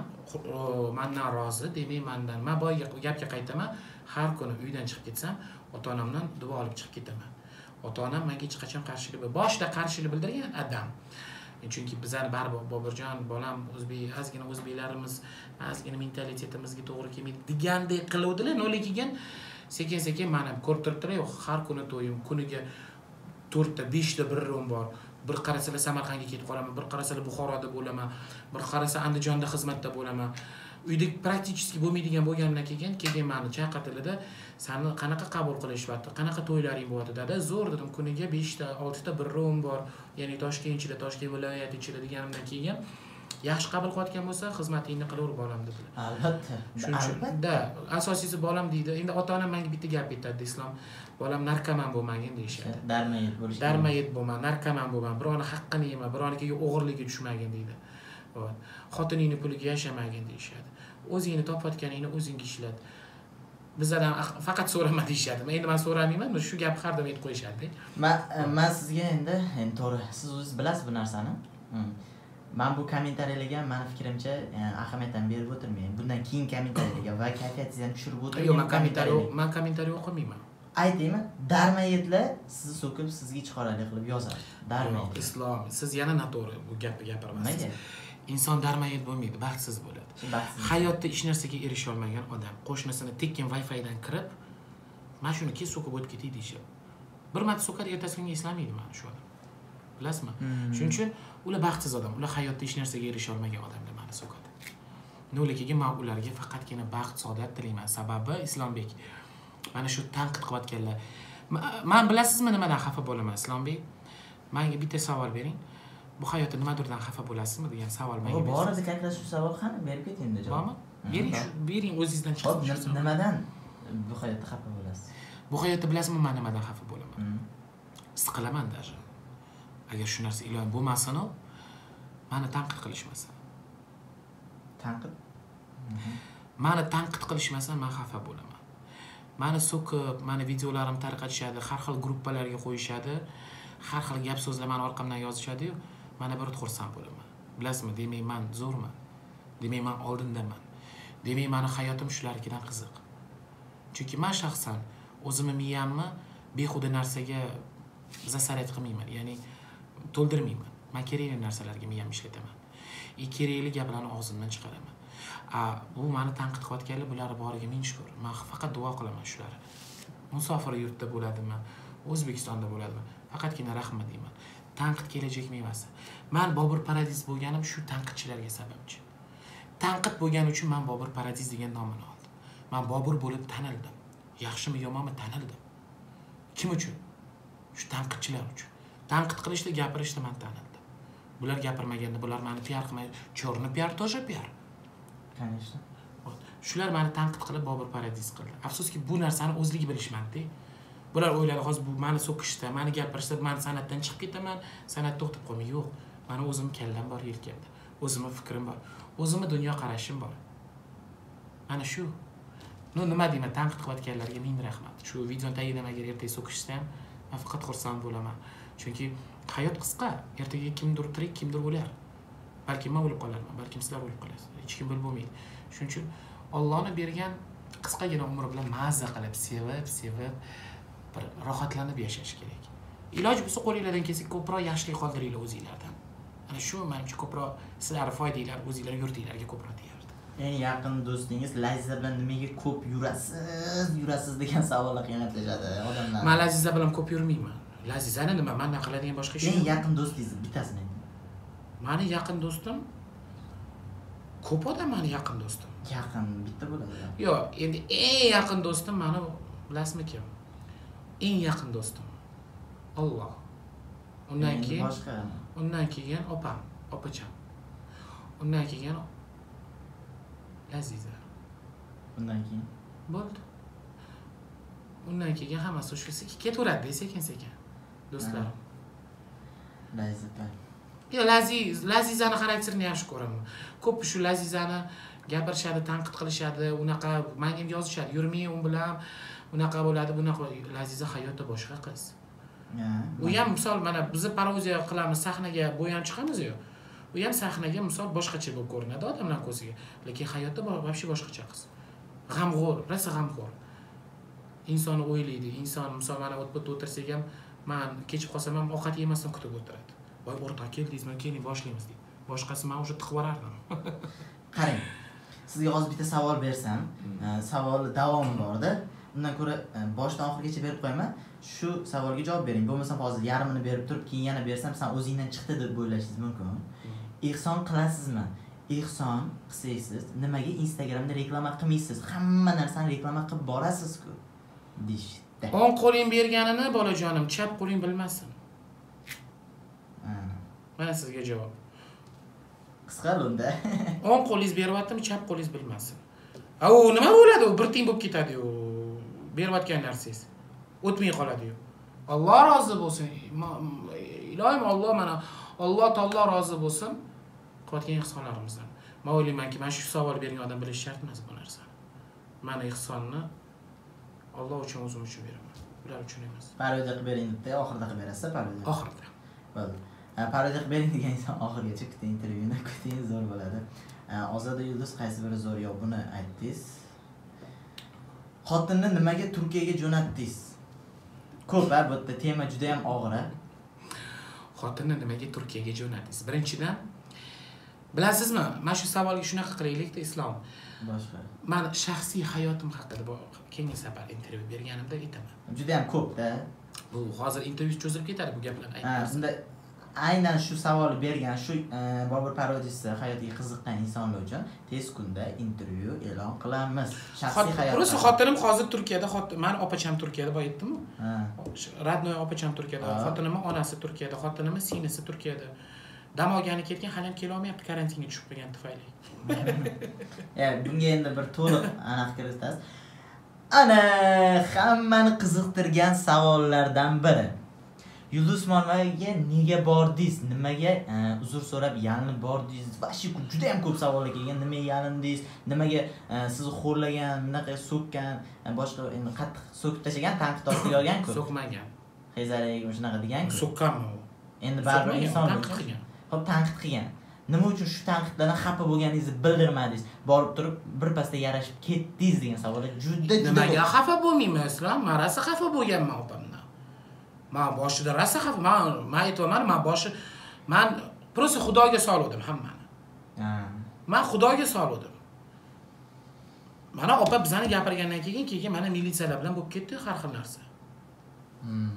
mendan rozi, demak mendan men boyga gapga qaytaman, har kuni uydan chiqib ketsam, ota-onamdan duo olib chiqib ketaman. Ota-onam menga hech qachon qarshilik bildirmagan. Boshida qarshilik bildirgan adam. Chunki bizlar baribir Boburjon, bolam o'zbek, ozgina o'zbeklarimiz, ozgina mentalitetimizga to'g'ri kelmaydi degandek qiluvdilar. Nolga kelgan sekin-sekin men ham ko'rib turibdilar, yo'q, har kuni to'yim, kuniga to'rtta, beshta bir rom bor. Bir qarasalar Samarqandga ketib qolaman, bir qarasalar Buxoroda bo'laman, bir qarasa Andijonda xizmatda bo'laman. uyda praktichески bo'lmaydigan bo'lgandan keyin keyin meni chaqirdilarda seni qanaqa qabul qilishyapti, qanaqa to'ylaring bo'lyapti dedi. Zo'r dedim, kuniga beshta, oltita bir room bor. Ya'ni Toshkent ichida, Toshkent viloyati ichida deganimdan keyin yaxshi qabul qilayotgan bo'lsa, xizmatingni qilaver bolam dedilar. Albatta. Albatta. Asosiysi bolam deydi. Endi ota-onam menga bitta gap aytadi, Islom, bolam narkoman bo'lmagin deyishadi. Darmayet bo'lish. Darmayet bo'lma, narkoman bo'lma, birovni haqqini yema, birovnikiga o'g'irlikka tushmagin deydi. Xo'p. Xotiningni puliga yashamagin deyishadi. O'zingni topayotganingni o'zing ishlat. Bizlardan faqat so'rama deyishadi. Men endi men so'ramayman, shu gap har doim aytib qo'yishadi. Men men sizga endi endi to'g'ri, siz o'zingiz bilasiz bu narsani. Men bu kommentariyalarga meni fikrimcha ahamiyatdan berib o'tirmayman. Bundan keyin kommentariyalarga va kayfiyatingizni ham tushirib o'tiring. Yo'q, men kommentariy, men kommentariy o'qimayman. Aytaymi? Darmayetlar sizni so'kib sizga chiqarali qilib yozadi. Darmayet. Islom, siz yana noto'g'ri bu gapni gapirmaysiz. Nega? Inson darmayet bo'lmaydi, baxtsiz bo'ladi. Hayotda hech narsaga erisha olmagan odam qo'shnisini tekkin Wi-Fi dan kirib, "Men shuni kes so'kib o'tib ketay" deyishadi. Bir marta so'kadi, ertasi kunga eslamaydi mana shu odam. Bilasizmi? Shuning uchun ular baxtsiz odam, ular hayotda hech narsaga erisha olmagan odamlar meni so'kadi. Nolakiga men ularga faqatgina baxt, saodat tilayman. Sababi Islombek mana shu tanqid qilayotganlar. Men bilasizmi nimadan xafa bo'laman, Islombek? Menga bitta savol bering. Bu hayotda nimadirdan xafa bo'lasizmi degan savol menga berasiz. Bor edi, kaklar shu savol qani berib keting javob. Bormi? Bering, bering o'zingizdan chiqib. Nimadan bu hayotda xafa bo'lasiz? Bu hayotda bilasizmi men nimadan xafa bo'laman? Siqilaman даже. Agar shu narsa iloyim bo'lmasin, meni tanqid qilishmasa. Tanqid? Meni tanqid qilishmasa men xafa bo'laman. Meni so'kib, meni videolarim tarqatishadi, har xil gruppalarga qo'yishadi, har xil gap so'zlar meni orqamdan yozishadi-yu, mana bir xursand bo'laman. Bilasizmi, demak men zo'rman. Demak men oldindaman. Demak meni hayotim shularkidan qiziq. Chunki men shaxsan o'zimni miyamni behuda narsaga zasarat qilmayman, ya'ni to'ldirmayman. Men kerakli narsalarga miyamni ishlataman. E kerakli gaplarni og'zimdan chiqaraman. A bu meni tanqid qilayotganlar bularni boriga ming shukr. Men faqat duo qilaman shularga. Musofir yurtda bo'ladimi, O'zbekistonda bo'ladimi? Faqatgina rahmat deyman. Tanqid kelajak mevasi. Men Bobur Paradiz bo'lganim shu tanqidchilarga sababchi. Tanqid bo'lgani uchun men Bobur Paradiz degan nomini oldim. Men Bobur bo'lib tanildim. Yaxshimi yomonmi tanildim. Kim uchun? Shu tanqidchilar uchun. Tanqid qilishda, gapirishda men tanildim. Bular gapirmaganda, bular meni piar qilmaydi. Chorni piar, to'sha piar. Конечно. Shular meni tanqid qilib Bobur Paradiz qildi. Afsuski bu narsani o'zligi bilishmadi. Bular o'yladi, hozir bu meni so'kishda, meni gapirishda, men san'atdan chiqib ketaman, san'at to'xtab qolmaydi. Yo'q. Meni o'zim kallam bor yelkamda. O'zimni fikrim bor. O'zimni dunyo qarashim bor. Mana shu. No nima deyman, tanqid qilayotganlarga ming rahmat. Shu videoni tagidan agar ertaga so'kishsa ham, men faqat xursand bo'laman. Chunki hayot qisqa. Ertaga kimdir tirik, kimdir o'lar. Balki men o'lib qolarman, balki sizlar o'lib qolasiz. Hech kim bilib bo'lmaydi. Shuning uchun Allohning bergan qisqagina umr bilan mazza qilib, sevib, sevib bir rohatlanib yashash kerak. Iloj bo'lsa qo'lingizdan kelsa ko'proq yaxshilik qoldiringlar o'zingizlardan. Ana shu menimcha ko'proq sizlar foydanglar o'zingizlar yurtinglarga ko'proq deyardi. Eng yaqin do'stingiz Laziza bilan nimaga ko'p yurasiz, yurasiz degan savollar qiynalashadi odamlar. Men Laziza bilan ko'p yurmayman. Lazizani nima, mendan qiladigan boshqa ish yo'q. Eng yaqin do'stingiz bittasini ayting. Meni yaqin do'stim ko'p odam meni yaqin do'stim. Yaqin bitta bo'ladi. Yo'q, endi eng yaqin do'stim meni bilasizmi kim? Eng yaqin do'stim Alloh. Undan keyin boshqa. Undan keyin opam, opacham. Undan keyin Laziza. Undan keyin bo'ldi. Undan keyin hammasi shu ketaveradi, sekin-sekin. Do'stlarim. Laziza. Yo, Laziz, Lazizani xarakterini yaxshi ko'raman. Ko'p shu Lazizani gapirishadi, tanqid qilishadi, unaqa menga yozishadi. Yurmay u bilan unaqa bo'ladi, bunaqa. Laziza hayotda boshqa qiz. U ham misol mana biz parodiya qilamiz, sahnaga bo'yan chiqamiz-ku. U ham sahnaga misol boshqacha bo'lib ko'rinadi odamlar ko'ziga. Lekin hayotda vobshe boshqacha qiz. G'amxo'r, rosa g'amxo'r. Insonni o'ylaydi. Inson misol mana o'tib o'tirsak ham, men kechib qolsam ham ovqat yemasdan kutib o'tiradi. Voy o'rtoq keldingizmi, keling boshlaymiz deydi. Boshqasi men o'sha tiqib yuborardim. Qarang. Sizga hozir bitta savol bersam, savolni davomi bor-da. Undan ko'ra boshdan oxirigacha berib qo'yaman. Shu savolga javob bering. Bo'lmasa hozir yarmini berib turib, keyin yana bersam, sen o'zingdan chiqdi deb o'ylashingiz mumkin. Ehson qilasizmi? ehson qilsangiz, nimaga Instagramda reklama qilmaysiz? Hamma narsani reklama qilib borasiz-ku, deyishdi. o'ng qo'ling berganini bolajonim, chap qo'ling bilmasin. Mana sizga javob. Qisqa unda. o'ng qo'lingiz beryaptimi, chap qo'lingiz bilmasin. Ha, u nima bo'ladi? U bir tiyin bo'lib ketadi-yu. Berayotgan narsangiz o'tmay qoladi-yu. Alloh rozi bo'lsin. Ilohim Alloh mana Alloh taolo rozi bo'lsin qilayotgan ihsonlarimizdan. Men o'ylaymanki, mana shu savol bergan odam bilish shart emas bu narsani. Mana ihsonni Alloh uchun o'zim uchun beraman. Ular uchun emas. Parodiya qilib bering deb, oxirida qilib berasiz, parodiya. Oxirida. Bo'ldi. Parodiya qilib bering degan inson oxirgacha kuting, intervyuni kuting, zo'r bo'ladi. Ozoda Yulduz qaysi biri zo'r yo buni aytdingiz? Xotinni nimaga Turkiyaga jo'natdingiz? Ko'p, ha, bu yerda tema juda ham og'ir, ha. Xotinni nimaga Turkiyaga jo'natdingiz? Birinchidan, bilasizmi, mana shu savolga shunaqa qilaylik-da, Islom. Boshqa. Men shaxsiy hayotim haqida keyingi safar intervyu berganimda aytaman. Juda ham ko'p-da. Bu hozir intervyu cho'zilib ketadi bu gaplarni aytasiz. Ha, unda aynan shu savolni bergan shu Bobur parodiyasi hayotiga qiziqqan insonlar uchun tez kunda intervyu e'lon qilamiz. Shaxsiy hayot. Prosta xotinim hozir Turkiyada, men opacham Turkiyada boy aytdim-ku. Ha. Radnoy opacham Turkiyada, xotinimning onasi Turkiyada, xotinimning singlisi Turkiyada. Dam olgani ketgan, hali ham kela olmayapti karantinga tushib qolgan tufayli. Ya, bunga endi bir to'liq aniq kiritasiz. Ana hammani qiziqtirgan savollardan biri. Yulduz Usmonovaga nega bordingiz? Nimaga uzr so'rab yalinib bordingiz? Va shu juda ham ko'p savollar kelgan. Nimaga yalindingiz? Nimaga sizni xo'rlagan, bunaqa so'kkan, boshqa endi qattiq so'kib tashlagan, tanqid ostiga olgan-ku. So'kmagan. Xezarga shunaqa degan-ku. So'kkanmi u? Endi baribir inson tanqid qilgan. Xo'p, tanqid qilgan. Nima uchun shu tanqidlardan xafa bo'lganingizni bildirmadingiz? Borib turib birpasda yarashib ketdingiz degan savollar juda juda. Nimaga xafa bo'lmayman, Islom? Men rosa xafa bo'lganman opamdan. Men boshida rosa xafa, men men aytayman, men boshi men prosta Xudoga soldim hammani. Ha. Men Xudoga soldim. Mana opa bizani gapirgandan keyin keyin mana militsiyalar bilan bo'lib ketdi har xil narsa. Hmm.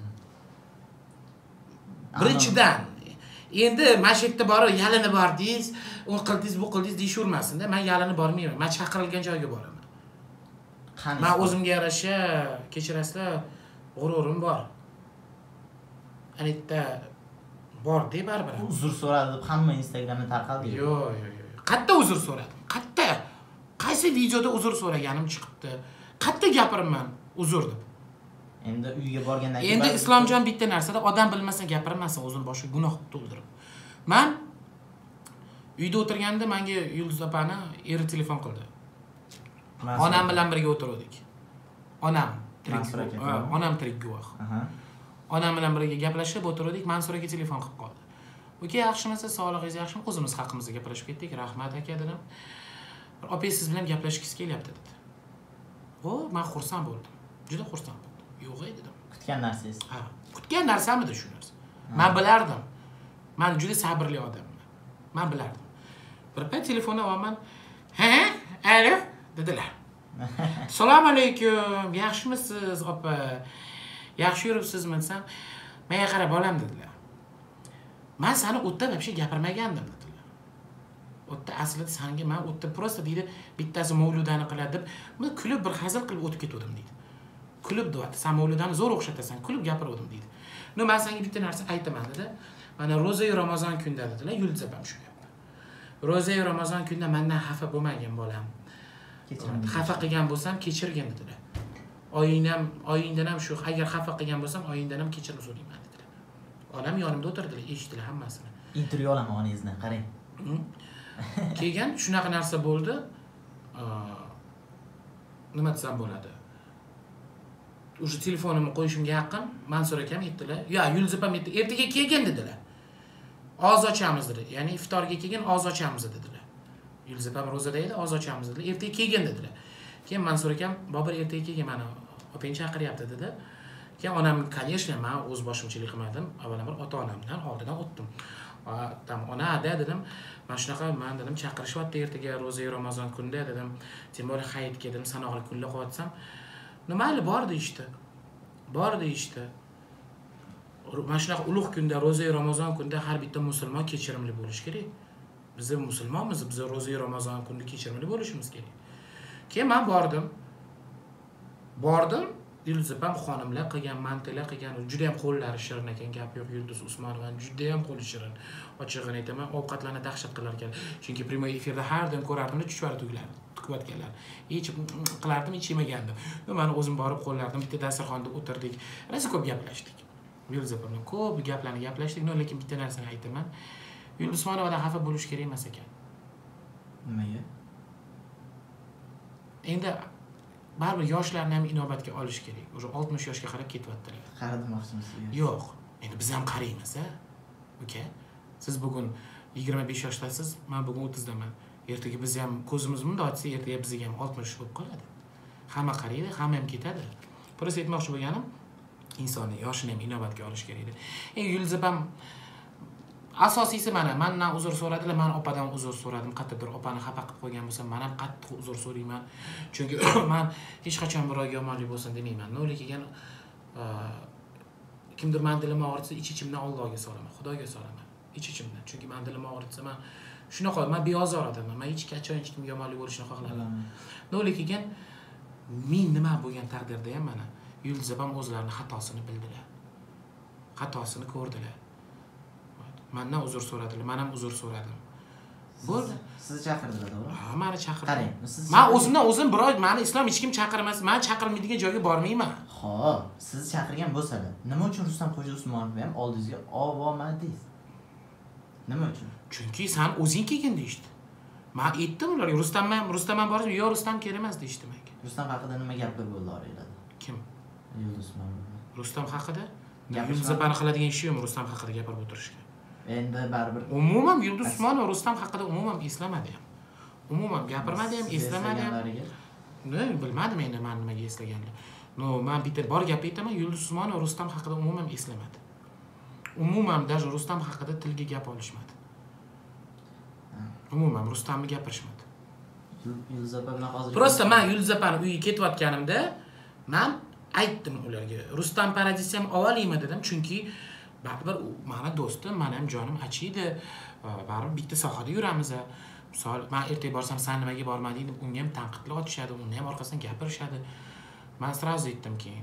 Birinchidan endi mashikda borib yalinib bordingiz, u qildingiz, bu qildingiz deyishurmasin-da. Men yalinib bormayman. Men chaqirilgan joyga boraman. Men o'zimga yarasha, kechirasizlar, g'ururim bor. Anita bor deb baribir. Uzr so'radi deb hamma Instagramda tarqaldi. Yo'q, yo'q, yo'q. Qayerda uzr so'radim? Qayerda? Qaysi videoda uzr so'raganim chiqibdi? Qayerda gapiraman uzr deb? Endi uyga borgandan keyin endi Islomjon bitta narsada odam bilmasa gapirmasin, o'zini boshiga gunoh to'ldirib. Men uyda o'tirganda menga Yulduz opani eri telefon qildi. Onam bilan birga o'tirdik. Onam tirik, onam tirik guvoh. Aha. Onam bilan birga gaplashib o'tirdik, Mansur aka telefon qilib qoldi. "Uka, yaxshimisiz? Sog'lig'ingiz yaxshimi? O'zimiz haqimizda gaplashib ketdik. Rahmat aka" dedim. "Opa, siz bilan gaplashishimiz kelyapti" dedi. O, men xursand bo'ldim. Juda xursand bo'ldim. Yo'q edi dedim. Kutgan narsangiz. Ha, kutgan narsamidi shu narsa? Men bilardim. Men juda sabrli odamman. Men bilardim. Bir payt telefonni olaman. "Ha, alo" dedilar. "Assalomu alaykum, yaxshimisiz opa? Yaxshi yuribsizmi?" desam, "Menga qarab bolam" dedilar. "Men seni o'tda вообще gapirmagandim" dedilar. O'tda aslida senga men o'tda prosta deydi, bittasi mavludani qiladi deb, men kulib bir hazil qilib o'tib ketdim deydi. Kulib deyapti, "Sen mavludani zo'r o'xshatasan", kulib gapirdim deydi. "No, men senga bitta narsa aytaman" dedi. "Mana ro'za Ramazon kunida" dedilar, Yulduz opam shu gapni. "Ro'za Ramazon kunida mendan xafa bo'lmagan bolam. Kechiring. Xafa qilgan bo'lsam kechirgin" dedilar. "Oyingdan, oyingdan ham shu, agar xafa qilgan bo'lsam, oyingdan ham kechirim so'rayman" dedilar. Onam yonimda o'tirdilar, eshitdilar hammasini. Intervyu olaman onangizni, qarang. Keyin shunaqa narsa bo'ldi. Nima desam bo'ladi? O'sha telefonimni qo'yishimga yaqin Mansur akam aytdilar. "Ya, Yulduz opam aytdi, ertaga kelgin" dedilar. "Oz ochamiz" dedi. Ya'ni iftorga kelgin, oz ochamiz dedilar. Yulduz opam ro'zada edi, oz ochamiz dedilar. "Ertaga kelgin" dedilar. Keyin Mansur akam, "Bobur, ertaga kelgin, mana opang chaqiryapti" dedi. Keyin onam, "Конечно, men o'z boshimchilik qilmadim. Avvalambor ota-onamdan oldidan o'tdim." Tam "Ona, ada" dedim. "Men shunaqa, men dedim, chaqirishyapti ertaga ro'za Ramazon kunida" dedim. "Sen bor hayitga dedim, sanoqli kunlar qo'yatsam, nimayli bor deyishdi. Bor deyishdi. Mana shunaqa ulug' kunda, ro'za Ramazon kunida har bitta musulmon kechirimli bo'lish kerak. Biz musulmonmiz, biz ro'za Ramazon kunida kechirimli bo'lishimiz kerak. Keyin men bordim. Bordim, Yulduz opam xonimlar qilgan, mantalar qilgan, juda ham qo'llari shirin ekan, gap yo'q. Yulduz Usmonovaning juda ham qo'li shirin. Ochig'ini aytaman, ovqatlarni dahshat qilar ekan. Chunki primoy efirda har doim ko'rardim, chuchvari tuglar, tukvatganlar. Hech qilardim, hech yemagandim. Men o'zim borib qo'llardim, bitta dasturxonda o'tirdik. Rosa ko'p gaplashdik. Yulduz opam bilan ko'p gaplarni gaplashdik, lekin bitta narsani aytaman. Yulduz Usmonovadan xafa bo'lish kerak emas ekan. Nimaga? Endi baribir yoshlarni ham inobatga olish kerak. O'sha oltmish yoshga qarab ketyaptilar. Qaradimoqchimisiz? Yo'q. Endi biz ham qaraymiz, a? Uka. Siz bugun yigirma besh yoshdasiz, men bugun o'ttizdaman. Ertaga biz ham ko'zimiz bunday ochsa, ertaga bizga ham oltmish bo'lib qoladi. Hamma qaraydi, hamma ham ketadi. Prosta aytmoqchi bo'lganim, insonni yoshini ham inobatga olish kerak edi. Eng Yulduz opam asosiysi mana, mendan uzr so'radilar, men opadan uzr so'radim. Qattiqdir opani xafa qilib qo'ygan bo'lsam, men ham qattiq uzr so'rayman. Chunki men hech qachon birovga yomonlik bo'lsin demayman. Noli kelgan kimdir men dilim og'ritsa, ich-ichimdan Allohga so'raman, Xudoga so'raman. Ich-ichimdan. Chunki men dilim og'ritsa, men shunaqa, men beozor odamman. Men hech qachon hech kimga yomonlik bo'lishini xohlamayman. Noli kelgan men nima bo'lgan taqdirda ham mana Yulduz opam o'zlarining xatosini bildilar. Xatosini ko'rdilar. Mendan uzr so'radilar, men ham uzr so'radim. Bo'ldi. Sizni chaqirdilar, to'g'ri? Ha, meni chaqirdi. Qarang, men o'zimdan o'zim biror meni islom hech kim chaqirmas, men chaqirmaydigan joyga bormayman. Xo'p, sizni chaqirgan bo'lsa-da, nima uchun Rustam Xo'ja Usmonovni ham oldingizga olmadingiz? Nima uchun? Chunki sen o'zing kelgin deydi. Men aytdim ularga, Rustam ham, Rustam ham bordim, yo'q Rustam kerak emas deydi menga. Rustam haqida nima gaplar bo'ldi oranglarda? Kim? Yulduz Usmonova. Rustam haqida? Yulduz opani qiladigan ishi yo'q Rustam haqida gapirib o'tirishga. Endi baribir umuman Yulduz Usmonova Rustam haqida umuman eslamadi ham. Umuman gapirmadi ham, eslamadi ham. Ne, bilmadim endi men nimaga eslaganini. No, men bitta bor gap aytaman, Yulduz Usmonova Rustam haqida umuman eslamadi. Umuman даже Rustam haqida tilga gap olishmadi. Umuman Rustamni gapirishmadi. Yulduz opa bilan hozir Prosta men Yulduz opani uyiga ketayotganimda men aytdim ularga, Rustam paradisi ham olaymi dedim, chunki baribir meni do'stim, men ham jonim achiydi. Baribir bitta sohada yuramiz. Misol, men ertaga borsam, sen nimaga bormading deb unga ham tanqidlar otishadi, uni ham orqasidan gapirishadi. Men sразу aytdim keyin.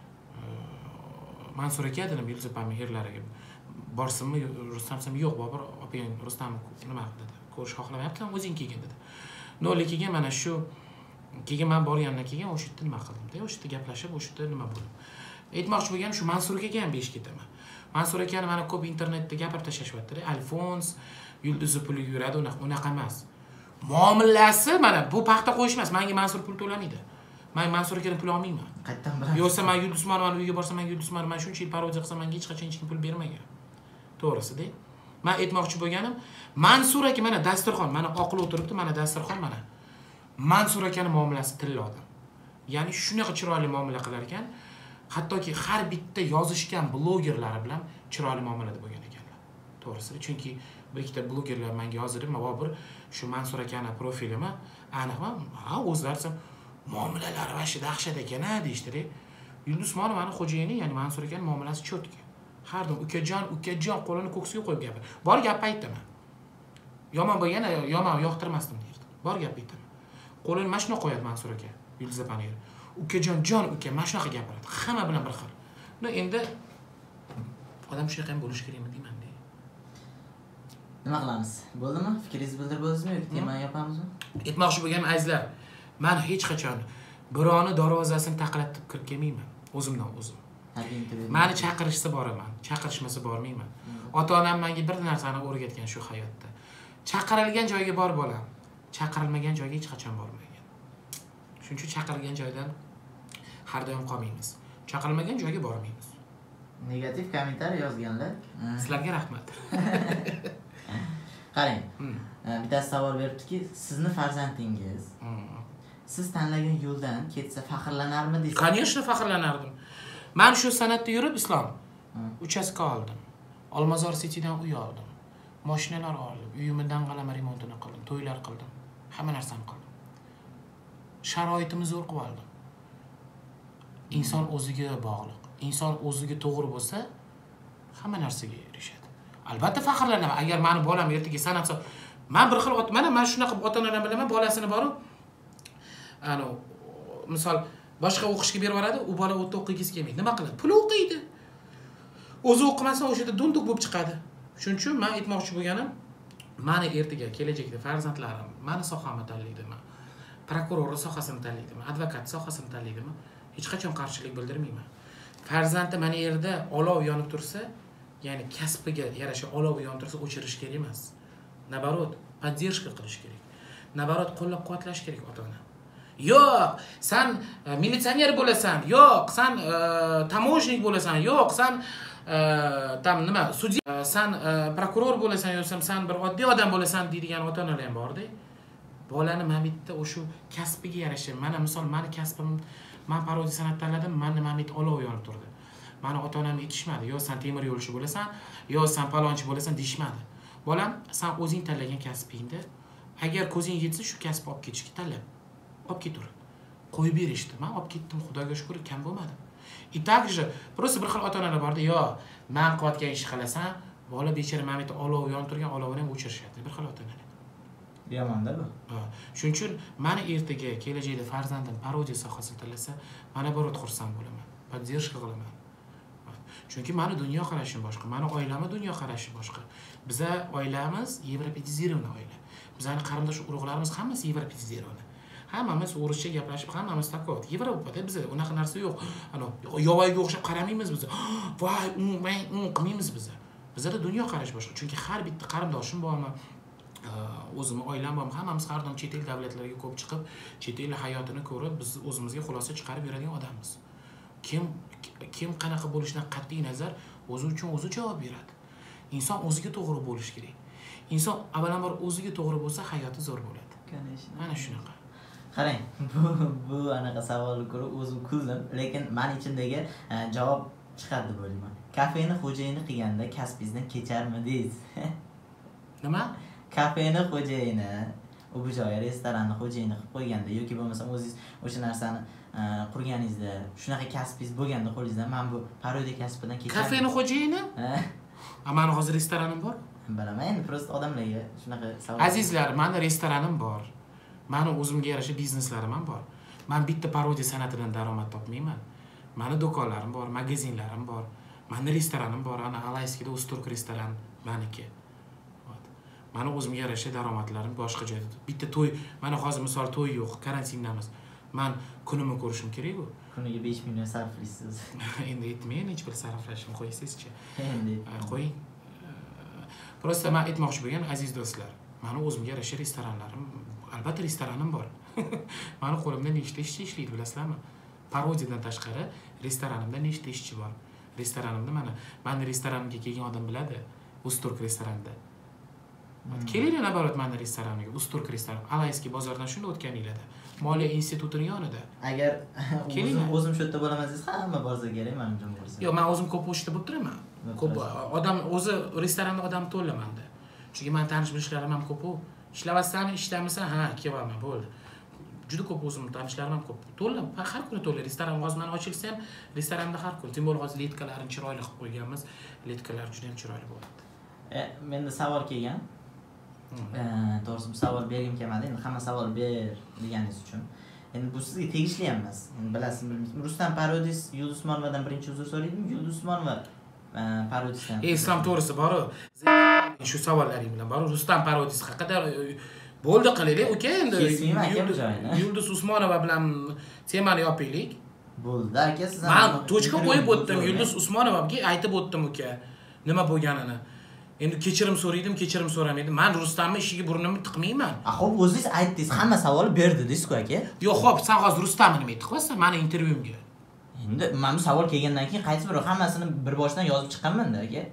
Mansur aka dedim Yulduz opamning erlariga. Borsinmi, Rustam ham yo'q, Bobur opang Rustam nima dedi? Ko'rish xohlamayapti, o'zing kelgin dedi. Noli kelgan mana shu keyin men borgandan keyin o'sha yerda nima qildim-da, o'sha yerda gaplashib, o'sha yerda nima bo'ldi. Aytmoqchi bo'lganim shu Mansur akaga ham besh ketaman. Mansur akani mana ko'p internetda gapirib tashlashyapti. Alfons, Yulduz puli yuradi, unaqa emas. Muomalasi mana bu paxta qo'yish emas, menga Mansur pul to'lamaydi. Men Mansur akadan pul olmayman. Qayerdan bilasiz? Yo'qsa men Yulduz Usmonovaning uyiga borsam, men Yulduz Usmonova shuncha yil parodiya qilsam, menga hech qachon hech kim pul bermagan. To'g'risi-da. Men aytmoqchi bo'lganim, Mansur aka mana dasturxon, mana oqil o'tiribdi, mana dasturxon mana. Mansur akaning muomalasi tilla odam. Ya'ni shunaqa chiroyli muomala qilar ekan, hattoki har bitta yozishgan blogerlar bilan chiroyli muomalada bo'lgan ekanlar. To'g'risi, chunki bir ikkita blogerlar menga yozdi, "Mabobir, shu Mansur akaning profilimi aniqmi? Ha, o'zlari muomalalari va dahshat ekan-a" deyishdi. Yulduz Usmonovaning xo'jayini, ya'ni Mansur akaning muomalasi cho'tka. Har doim ukajon, ukajon qo'lini ko'ksiga qo'yib gapir. Bor gap aytaman. Yomon bo'lgani, yomon yoqtirmasdim derdi. Bor gap aytaman. Qo'lini mana shuna qo'yadi Mansur aka, Yulduz opani. Ukajon, jon uka, mana shunaqa gapiradi. Hamma bilan bir xil. No endi odam shunaqa ham bo'lish kerakmi deyman-da. Nima qilamiz? Bo'ldimi? Fikringizni bildirib bo'ldingizmi yoki temani yopamizmi? Aytmoqchi bo'lganim azizlar, men hech qachon birovni darvozasini taqlatib kirib kelmayman, o'zimdan o'zim. Meni chaqirishsa boraman, chaqirishmasa bormayman. Ota-onam menga bir narsani o'rgatgan shu hayotda. Chaqirilgan joyga bor bolam, chaqirilmagan joyga hech qachon bormagan. Shuning uchun chaqirilgan joydan har doim qolmaymiz. Chaqirilmagan joyga bormaymiz. Negativ kommentariy yozganlar. Sizlarga rahmat. Qarang. Bitta savol beribdiki, sizni farzandingiz siz tanlagan yo'ldan ketsa faxrlanarmi deysiz? Конечно, faxrlanardim. Men shu san'atda yurib islom uchastka oldim. Olmazor Citydan uy oldim. Mashinalar oldim. Uyimni dangalama remontini qildim, to'ylar qildim. Hamma narsani qildim. Sharoitimiz zo'r qilib oldim. Inson o'ziga bog'liq. Inson o'ziga to'g'ri bo'lsa, hamma narsaga erishadi. Albatta faxrlanaman. Agar meni bolam ertaga san'at Men bir xil mana men shunaqa ota-onalarni bilaman, bolasini bor. Ano, misol boshqa o'qishga berib yuboradi, u bola o'ta o'qigisi kelmaydi. Nima qiladi? Pul o'qiydi. O'zi o'qimasa o'sha yerda dunduq bo'lib chiqadi. Shuning uchun men aytmoqchi bo'lganim, meni ertaga kelajakda farzandlarim meni sohamni tanlaydimi? Prokuror sohasini tanlaydimi? Advokat sohasini tanlaydimi? Hech qachon qarshilik bildirmayman. Farzandi mana yerda olov yonib tursa, ya'ni kasbiga yarasha olov yonib tursa o'chirish kerak emas. Nabarot, поддержка qilish kerak. Nabarot qo'llab-quvvatlash kerak ota-ona. Yo'q, sen militsioner bo'lasan, yo'q, sen tamoshnik bo'lasan, yo'q, sen tam nima, sudya, sen prokuror bo'lasan, yo'qsa sen bir oddiy odam bo'lasan deydigan ota-onalar ham bor-da. Bolani mana bitta o'sha kasbiga yarasha, mana misol meni kasbim, men parodiya san'at tanladim, meni mana bitta olov yonib turdi. Meni ota-onam aytishmadi, yo sen temir yo'lchi bo'lasan, yo sen palonchi bo'lasan deyishmadi. Bolam, sen o'zing tanlagan kasbingda agar ko'zing yetsa shu kasbni olib ketishga tanlab, olib ketur. Qo'yib berishdi. Men olib ketdim, Xudoga shukr, kam bo'lmadi. И также просто bir xil ota-onalar borda, yo, men qilayotgan ish qilasan, bola bechara mana bitta olov yonib turgan olovini ham o'chirishadi. Bir xil ota-onalar. Yomon-da bu. Ha, shuning uchun meni ertaga kelajakda farzandim parodiya sohasini tanlasa, mana birot xursand bo'laman. Поддержка qilaman. Chunki meni dunyo qarashim boshqa, meni oilamning dunyo qarashi boshqa. Biza oilamiz yevropetizirованный oila. Bizning qarindosh urug'larimiz hammasi yevropetizirованный. Hammamiz o'rischa gaplashib, hammamiz takot. Yevropada bizda unaqa narsa yo'q. Ano, yovoyga o'xshab qaramaymiz biz. Voy, men qilmaymiz biz. Bizda dunyo qarash boshqa. Chunki har bitta qarindoshim bormi, o'zimning oilam bormi, hammamiz har doim chet el davlatlarga ko'p chiqib, chet el hayotini ko'rib, biz o'zimizga xulosa chiqarib yuradigan odammiz. Kim kim qanaqa bo'lishidan qat'iy nazar o'zi uchun o'zi javob beradi. Inson o'ziga to'g'ri bo'lish kerak. Inson avvalambor o'ziga to'g'ri bo'lsa, hayoti zo'r bo'ladi. Mana shunaqa. Qarang, bu bu anaqa savolni ko'rib o'zim kuldim, lekin men ichimdagi javob chiqadi deb o'ylayman. Kafeni xo'jayini qilganda kasbingizdan kecharmidingiz? Nima? Kafeni xo'jayini, u bu joy restoranni xo'jayini qilib qo'yganda yoki bo'lmasa o'zingiz o'sha narsani qurganingizda, shunaqa kasbingiz bo'lganda qo'lingizdan, men bu parodiya kasbidan kechardim. Kafeni xo'jayini? Ha. Amani hozir restoranim bor. Bilaman, endi prosta odamlarga shunaqa savol. Azizlar, meni restoranim bor. Meni o'zimga yarasha bizneslarim ham bor. Men bitta parodiya san'atidan daromad topmayman. Meni do'konlarim bor, magazinlarim bor. Meni restoranim bor, ana Alayskida Usturk restoran meniki. Meni o'zimga yarasha daromadlarim boshqa joyda. Bitta to'y, mana hozir misol to'y yo'q, karantindamiz. Men kunimni ko'rishim kerak-ku. Kuniga besh million sarflaysiz. Endi aytmayman, hech bir sarflashim qo'ysizchi. Endi qo'ying. Prosta men aytmoqchi bo'lgan aziz do'stlar, meni o'zimga yarasha restoranlarim, albatta restoranim bor. Meni qo'limda nechta ishchi ishlaydi, bilasizlarmi? Parodiyadan tashqari restoranimda nechta ishchi bor. Restoranimda mana, meni restoranimga kelgan odam biladi, Usturk restoranida. Kelinglar nabarat meni restoranimga, Usturk restoran, Alayski bozordan shunda o'tganinglarda. Moliya institutining yonida. Agar o'zim o'zim shu yerda bo'laman desiz, hamma borsa kerak, menimcha bo'lsa. Yo'q, men o'zim ko'p o'shda bo'lib turaman. Ko'p odam o'zi restoranda odam to'lamanda. Chunki men tanish bilishlarim ham ko'p-ku. Ishlavasdan, ishlamasan, ha, kelaman, bo'ldi. Juda ko'p o'zim tanishlarim ham ko'p. To'lam, har kuni to'la. Restoran hozir ochilsa ham, restoranda har kuni. Tim bo'lib hozir letkalarini chiroyli qilib qo'yganmiz. Letkalar juda ham chiroyli bo'ladi. E, menda savol kelgan. To'g'risi bu savol bergim kelmadi. Endi hamma savol ber deganingiz uchun. Endi bu sizga tegishli emas. Endi bilasizmi, bilmaysizmi? Rustam parodis Yulduz Usmonovadan birinchi uzr so'raydimi? Yulduz Usmonova parodisidan. Ey, islom to'g'risi bor-ku. Shu savollaring bilan bor. Rustam parodisi haqida bo'ldi qilaylik, uka, endi Yulduz Usmonova bilan temani yopaylik. Bo'ldi, aka, siz men tochka qo'yib o'tdim. Yulduz Usmonovaga aytib o'tdim, uka, nima bo'lganini. Endi kechirim so'raydim, kechirim so'ramaydim. Men Rustamning ishiga burnimni tiqmayman. A, xo'p, o'zingiz aytdingiz, hamma savol berdi deysiz-ku, aka. Yo'q, xo'p, sen hozir Rustamni nima aytib meni intervyuimga? Endi men bu savol kelgandan keyin qaysi biri hammasini bir boshdan yozib chiqqanman-da, aka.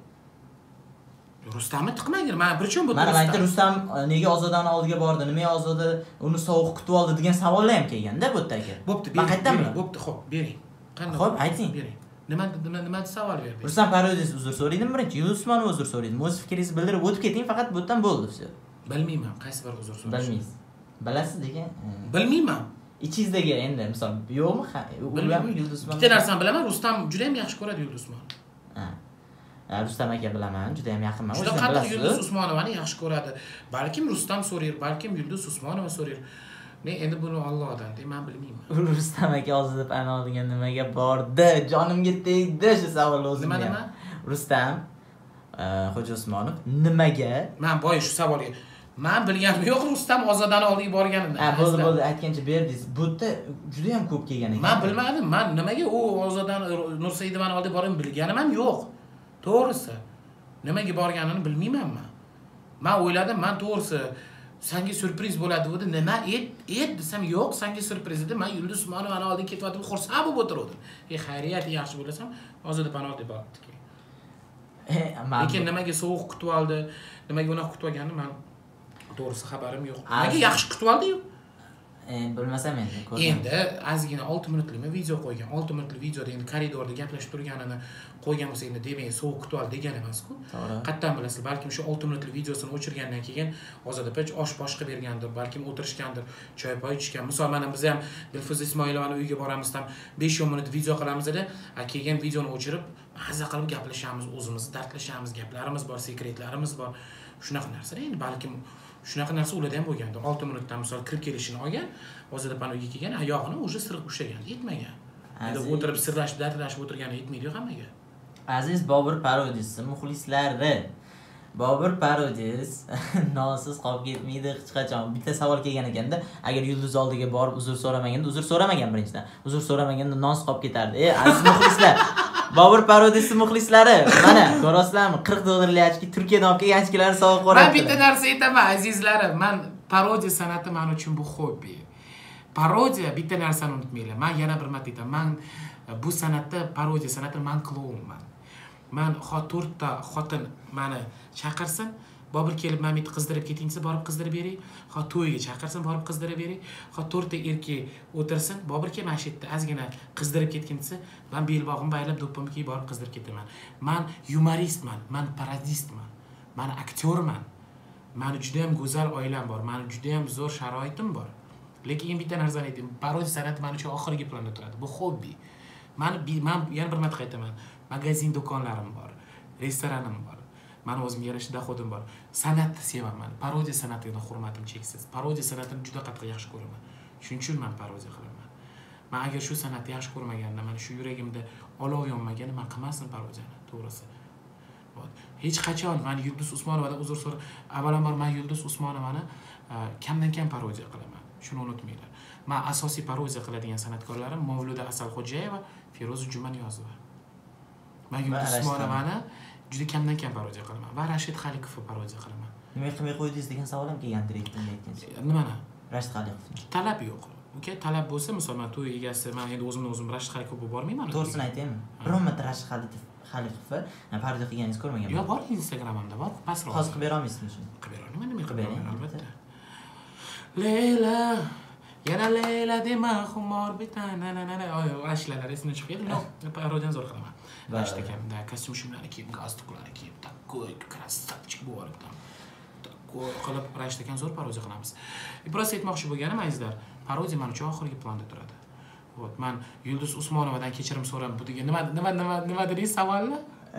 Rustamni tiqmanglar. Men bir chun bu Rustam. Mana aytdi, Rustam nega Ozodani oldiga bordi, nima Ozoda uni sovuq kutib oldi degan savollar ham kelganda bu yerda, aka. Bo'pti, men qaytdanmi? Bo'pti, xo'p, bering. Qanday? Xo'p, ayting. Bering. Nima nima nima savol berdingiz? Rustam parodis uzr so'raydim birinchi, Yulduz Usmonova uzr so'raydim. O'z fikringizni bildirib o'tib keting, faqat bu yerdan bo'ldi, все. Bilmayman, qaysi bir uzr so'rash. Bilmaysiz. Bilasiz degan. Bilmayman. Ichingizdagi endi misol yo'qmi? Bilmayman, Yulduz Usmonova. Bitta narsani bilaman, Rustam juda ham yaxshi ko'radi Yulduz Usmonova. Ha. Rustam aka bilaman, juda ham yaqinman. Juda qattiq Yulduz Usmonovani yaxshi ko'radi. Balkim Rustam so'rar, balkim Yulduz Usmonova so'rar. Men endi buni Allohdan deb men bilmayman. Rustam aka hozir ana oldigan nimaga bordi? Jonimga tegdi shu savol o'zimga. Nima nima? Rustam Xo'ja Usmonov nimaga? Men boy shu savolga men bilganim yo'q Rustam Ozodani oldiga borganini. Ha, bo'ldi, bo'ldi, aytgancha berdingiz. Bu yerda juda ham ko'p kelgan ekan. Men bilmadim. Men nimaga u Ozodani Nursaidovani oldiga borib bilganim ham yo'q. To'g'risi. Nimaga borganini bilmayman men. Men o'yladim, men to'g'risi senga surpriz bo'ladi dedi. Nima et, et desam yo'q, senga surpriz edi. Men Yulduz Usmonovani oldiga ketyaptim, xursand bo'lib o'tirdim. Ey, xayriyat yaxshi bo'lasam, Ozodani oldiga boribdi. Lekin nimaga sovuq kutib oldi, nimaga unaqa kutib olganini men to'g'risi xabarim yo'q. Nimaga yaxshi kutib oldi-yu? Endi bilmasam endi. Endi ozgina olti minutlik video qo'ygan. olti minutlik videoda endi koridorda gaplashib turganini qo'ygan bo'lsa endi demak sovuq kutib oldi degan emas-ku. Qattan bilasizlar, balkim shu olti minutlik videosini o'chirgandan keyin Ozoda osh bosh qilib bergandir, balkim o'tirishgandir, choy poy ichgan. Misol mana biz ham Dilfuza Ismoilovani uyiga boramiz ham besh o'n minut video qilamiz edi. Keyin videoni o'chirib, mazza qilib gaplashamiz, o'zimizni dardlashamiz, gaplarimiz bor, sekretlarimiz bor. Shunaqa narsa endi balkim shunaqa narsa ularda ham bo'lgandi. olti minutdan misol kirib kelishini olgan, Ozodda pan uyga kelgan, oyog'ini уже sirib ushlagan, yetmagan. Endi o'tirib sirlashib, dardlashib o'tirgani yetmaydi hammaga. Aziz Bobur parodiyasi muxlislari, Bobur parodiyasi nosiz qolib ketmaydi hech qachon. Bitta savol kelgan ekanda, agar Yulduz oldiga borib uzr so'ramaganda, uzr so'ramagan birinchidan. Uzr so'ramaganda nosiz qolib ketardi. Ey, aziz muxlislar, Bobur parodiyasi muxlislari, mana ko'rasizlarmi? qirq dollarlik ochki Turkiyadan olib kelgan ochkilarni sovg'a qo'yadi. Men bitta narsa aytaman, azizlarim, men parodiya san'ati men uchun bu hobbi. Parodiya bitta narsani unutmanglar. Men yana bir marta aytaman, men bu san'atda parodiya san'ati men klounman. Men to'rtta xotin meni chaqirsin, Bobur kelib men bitta qizdirib keting desa borib qizdirib bering. Ho to'yga chaqirsin, borib qizdirib bering. Ho to'rtta erkak o'tirsin, Bobur kel mana shu yerda ozgina qizdirib ketgin desa, men belbog'im baylab do'ppimni kiyib borib qizdirib ketaman. Men yumoristman, men parodistman. Men aktyorman. Meni juda ham go'zal oilam bor, meni juda ham zo'r sharoitim bor. Lekin bitta narsani aytaman, parodiya san'ati men uchun oxirgi planda turadi. Bu hobbi. Men men yana bir marta aytaman, magazin do'konlarim bor, restoranim bor. Meni o'zimga yarasha dohodim bor. San'atni sevaman. Parodiya san'atiga hurmatim cheksiz. Parodiya san'atini juda qattiq yaxshi ko'raman. Shuning uchun men parodiya qilaman. Men agar shu san'atni yaxshi ko'rmaganimda, mana shu yuragimda olov yonmaganda men qilmasdim parodiyani, to'g'risi. Hech qachon men Yulduz Usmonovadan uzr so'rab, avvalambor men Yulduz Usmonovani kamdan kam parodiya qilaman. Shuni unutmanglar. Men asosiy parodiya qiladigan san'atkorlarim Mavluda Asalxo'jayeva, Feroza Jumaniyozova. Men Yulduz Usmonovani juda kamdan kam parodiya qilaman va Rashid Xaliqovni parodiya qilaman. Nima qilmay qo'ydingiz degan savol ham kelgan direktdan aytdingiz. Nimani? Rashid Xaliqovni. Talab yo'q. Okay, talab bo'lsa, misol men to'y egasi, men endi o'zimni o'zim Rashid Xaliqovga bormayman. To'g'risini aytaymi? Biron marta Rashid Xaliqovni parodiya qilganingizni ko'rmaganman. Yo'q, bor Instagramimda bor, pastroq. Hozir qilib bera olmaysizmi shuni? Qilib bera olaman, nima qilib beraman albatta. Leyla, yana Leyla dema xumor bitana na na na. Oy, ashlar esimdan chiqib, no, parodiyani zo'r qilaman. Rashid akamda kostyum shimlarni kiyib, galstuklarni kiyib, takoy krasavchik bo'lib tam. Takoy qilib Rashid akam zo'r parodiya qilamiz. Biroz aytmoqchi bo'lganim, azizlar, parodiya men uchun oxirgi planda turadi. Вот, men Yulduz Usmonovadan kechirim so'ram. Bu degan nima nima nima nima dedingiz savolni?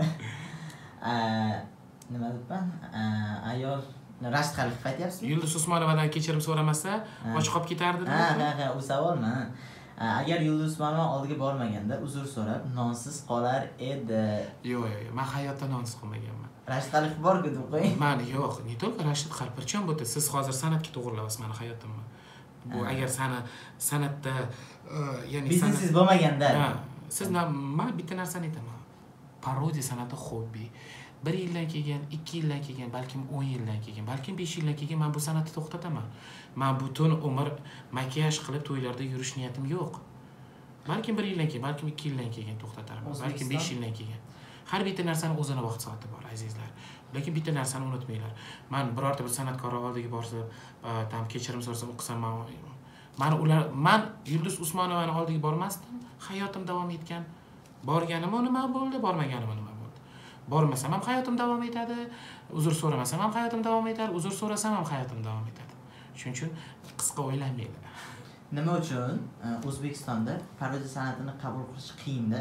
Nima debman? Ayol Rashid Xaliqov aytyapsizmi? Yulduz Usmonovadan kechirim so'ramasa, och qolib ketardi deb. Ha, ha, u savolmi? Agar Yulduz Usmonova oldiga bormaganda uzr so'rab, nonsiz qolar edi. Yo'q, yo'q, men hayotda nonsiz qolmaganman. Rashid Xaliqov bor-ku deb qo'ying. Men yo'q, ne только Rashid Xaliqov, причем bu siz hozir san'atga to'g'rilayapsiz meni hayotimni. Bu agar sana san'atda ya'ni biznesingiz bo'lmaganda, siz men bitta narsani aytaman. Parodiya san'ati hobbi. bir yildan keyin, ikki yildan keyin, balkim o'n yildan keyin, balkim besh yildan keyin men bu san'atni to'xtataman. Men butun umr makiyaj qilib to'ylarda yurish niyatim yo'q. Balkim bir yildan keyin, balkim ikki yildan keyin to'xtatarman, balkim besh yildan keyin. Har bitta narsaning o'zini vaqt soati bor, azizlar. Lekin bitta narsani unutmanglar. Men birorta bir san'atkor oldiga borsa, tam kechirim so'rasa, o'qisam, men ular men Yulduz Usmonovani oldiga bormasdim. Hayotim davom etgan. Borganim nima bo'ldi, bormaganim nima bo'ldi. Bormasam ham hayotim davom etadi. Uzr so'ramasam ham hayotim davom etadi. Uzr so'rasam ham hayotim davom etadi. Shuning uchun qisqa o'ylamanglar. Nima uchun O'zbekistonda parodiya san'atini qabul qilish qiyin-da?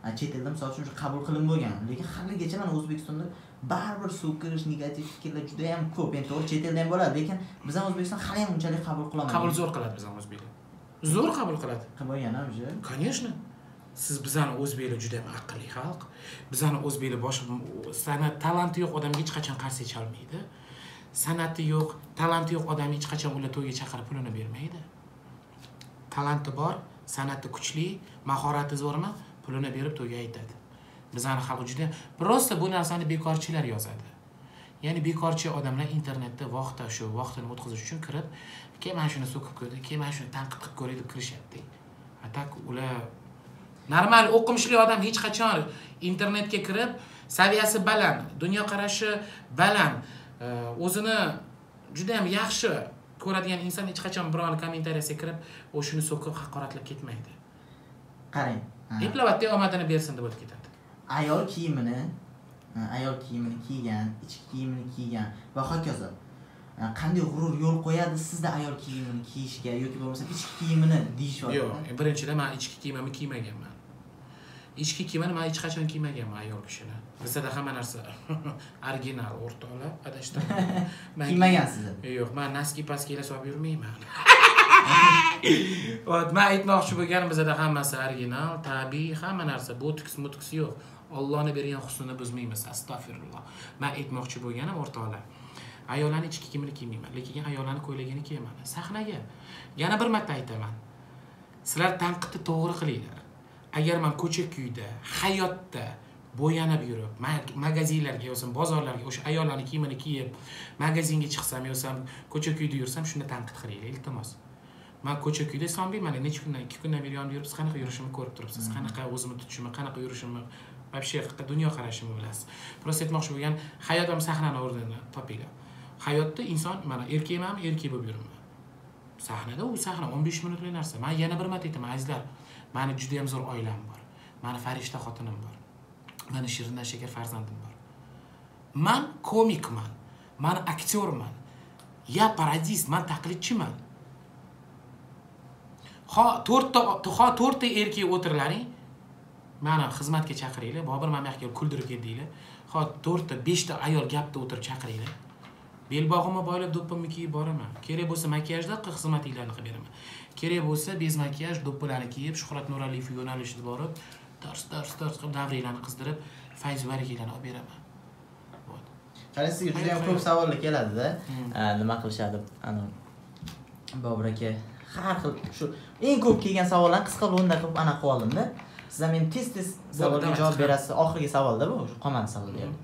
chet elda misol uchun qabul qilinib bo'lgan, lekin haligacha mana O'zbekistonda baribir so'kirish, negativ fikrlar juda ham ko'p. Endi to'g'ri chet elda ham bo'ladi, lekin biz ham O'zbekiston hali ham unchalik qabul qilolmaymiz. Qabul zo'r qiladi biz ham o'zbeklar. Zo'r qabul qiladi. Qilmagan ham уже. Конечно. Siz bizani o'zbeklar juda ham aqlli xalq. Bizani o'zbeklar boshqa san'at talanti yo'q odamga hech qachon qarshi chalmaydi. San'ati yo'q, talanti yo'q odam hech qachon ular to'yga chaqirib pulini bermaydi. Talanti bor, san'ati kuchli, mahorati zo'rmi, pulini berib to'yga aytadi. Bizani xalq juda prosta bu narsani bekorchilar yozadi. Ya'ni bekorchi odamlar internetda vaqtda shu vaqtini o'tkazish uchun kirib, "Keyin mana shuni so'kib ko'rdi, keyin mana shuni tanqid qilib ko'ray" deb kirishadi. Atak ular normal o'qimishli odam hech qachon internetga kirib, saviyasi baland, dunyo qarashi baland, o'zini juda ham yaxshi ko'radigan inson hech qachon birovning kommentariyasiga kirib, o shuni so'kib haqoratlab ketmaydi. Qarang. Eplavatda omadini bersin deb o'tib ketadi. Ayol kiyimini, ayol kiyimini kiygan, ichki kiyimini kiygan va hokazo. Qanday g'urur yo'l qo'yadi sizda ayol kiyimini kiyishga yoki bo'lmasa ichki kiyimini deyishyapti. Yo'q, birinchidan men ichki kiyimimni kiymaganman. Ichki kiyimni men hech qachon kiymaganman ayol kishini. Bizda hamma narsa original, o'rtoqlar, adashdim. Men kiymagansiz. Yo'q, men naski paskilar solib yurmayman. Ot, men aytmoqchi bo'lganim bizda hammasi original, tabiiy, hamma narsa botoks, motoks yo'q. Allohning bergan husnini buzmaymiz, astagfirulloh. Men aytmoqchi bo'lganim o'rtoqlar. Ayollarning ichki kiyimini kiymayman, lekin ayollarning ko'ylagini kiyaman. Sahnaga. Yana bir marta aytaman. Sizlar tanqidni to'g'ri qilinglar. Agar men ko'cha-kuyda, hayotda bo'yanib yurib, magazinlarga yo'sam, bozorlarga o'sha ayollarning kiyimini kiyib, magazinga chiqsam yo'sam, ko'cha-kuyda yursam, shunda tanqid qilinglar, iltimos. Men ko'cha-kuyda son bilmayman, necha kundan, ikki kundan beri yonib yuribsiz, qanaqa yurishimni ko'rib turibsiz, qanaqa o'zimni tutishimni, qanaqa yurishimni, вообще dunyo qarashimni bilasiz. Prosta aytmoqchi bo'lgan, hayot ham sahnani o'rnini topinglar. Hayotda inson mana erkakman, erkak bo'lib yuraman. Sahnada u sahna o'n besh minutlik narsa. Men yana bir marta aytaman, azizlar, meni juda ham zo'r oilam bor. Meni farishta xotinim bor. Meni shirindan shakar farzandim bor. Men komikman. Men aktyorman. Ya parodist, men taqlidchiman. Ha to'rtta ha to'rtta erkak o'tirlaring. Meni xizmatga chaqiringlar, Bobur mamaqga kuldirib keldinglar. Ha to'rtta besh ta ayol gapda o'tirib chaqiringlar. Belbog'imni boylab do'ppimni kiyib boraman. Kerak bo'lsa makiyajda xizmatinglarni qilib beraman. Kerak bo'lsa bez makiyaj do'ppilarni kiyib, Shuhrat Nuraliyev yo'nalishida borib, tars tars tars qilib davriylarni qizdirib, fayz baraklarni olib beraman. Bo'l. Qarang, sizga juda ham ko'p savollar keladi-da. Nima qilishadi? Ana Bobur aka har xil shu eng ko'p kelgan savollarni qisqa lo'nda qilib ana qilib oldim-da. Siz ham men tez-tez savolga javob berasiz. Oxirgi savolda bu, qolmadi savol deyapman.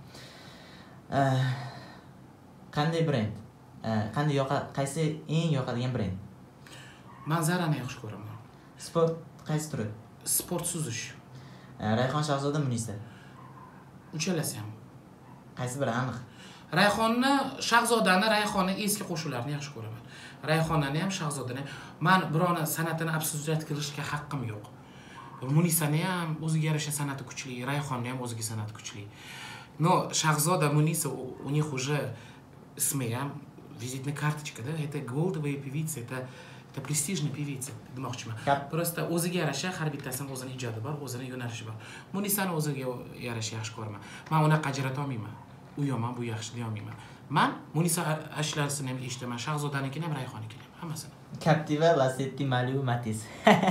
Qanday brend? Qanday yoqa, qaysi eng yoqadigan brend? Men Zarani yaxshi ko'raman. Sport qaysi turi? Sport suzish. Rayhon, Shahzoda, Munisa. Uchalasi ham. Qaysi biri aniq? Rayhonni, Shahzodani, Rayhonni eski qo'shiqlarini yaxshi ko'raman. Rayhonnani ham, Shahzodani ham. Men birovni san'atini obsujat qilishga haqqim yo'q. Munisani ham o'ziga yarasha san'ati kuchli, Rayhonni ham o'ziga san'ati kuchli. No, Shahzoda, Munisa, у них уже ismiyam vizitni kartochkada, это голдовая певица, это это prestijniy певица demoqchiman. Prosta o'ziga yarasha har bittasining o'zining ijodi bor, o'zining yo'nalishi bor. Munisani o'ziga yarasha yaxshi ko'raman. Men uni ajrata olmayman. U yomon, bu yaxshi deya olmayman. Men Munisa ashlarini ham eshitaman, Shahzodanikini ham, Rayhonnikini ham, hammasini. Captiva, Lacetti, Malibu, Matiz.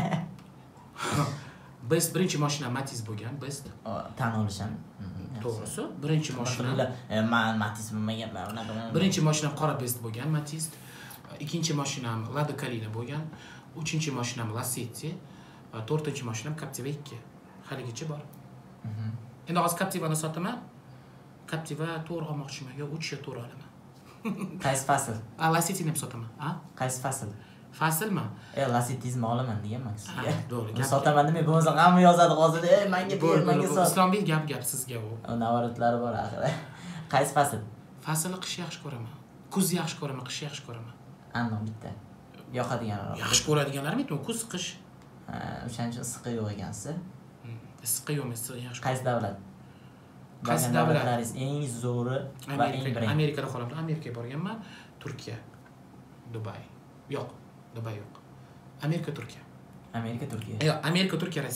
Best birinchi mashina Matiz bo'lgan, best. Tan olisham. To'g'risi, birinchi mashina men Matiz bo'lmaganman, unaqa. Birinchi mashinam qora best bo'lgan, Matiz. Ikkinchi mashinam Lada Kalina bo'lgan, uchinchi mashinam Lacetti, to'rtinchi mashinam Captiva ikki. Haligacha bor. Endi hozir Captivani sotaman. Captiva to'rt olmoqchiman, yo uch yo to'rt olaman. Qaysi fasl? A Lacetti'ni ham sotaman, ha? Qaysi fasl? Faslmi? E, Lacetti'ni olaman deganman sizga. To'g'ri. Sotaman demay, bo'lmasa hamma yozadi hozir, "Ey, menga ber, menga sot." Islombek gap gap sizga u. Navaratlari bor axir. Qaysi fasl? Faslni qish yaxshi ko'raman. Kuz yaxshi ko'raman, qish yaxshi ko'raman. Aniq bitta. Yoqadiganlar. Yaxshi ko'radiganlarmi aytdim, kuz, qish. Ha, o'shaning uchun issiq yo'q ekansiz. Issiq yo'qmi, issiq yaxshi. Qaysi davlat? Qaysi davlatlaringiz eng zo'ri va eng birinchi? Amerikada qolamman. Amerikaga borganman. Turkiya, Dubay. Yo'q, Dubay yo'q. Amerika, Turkiya. Amerika, Turkiya. Yo'q, Amerika, Turkiya, Rossiya.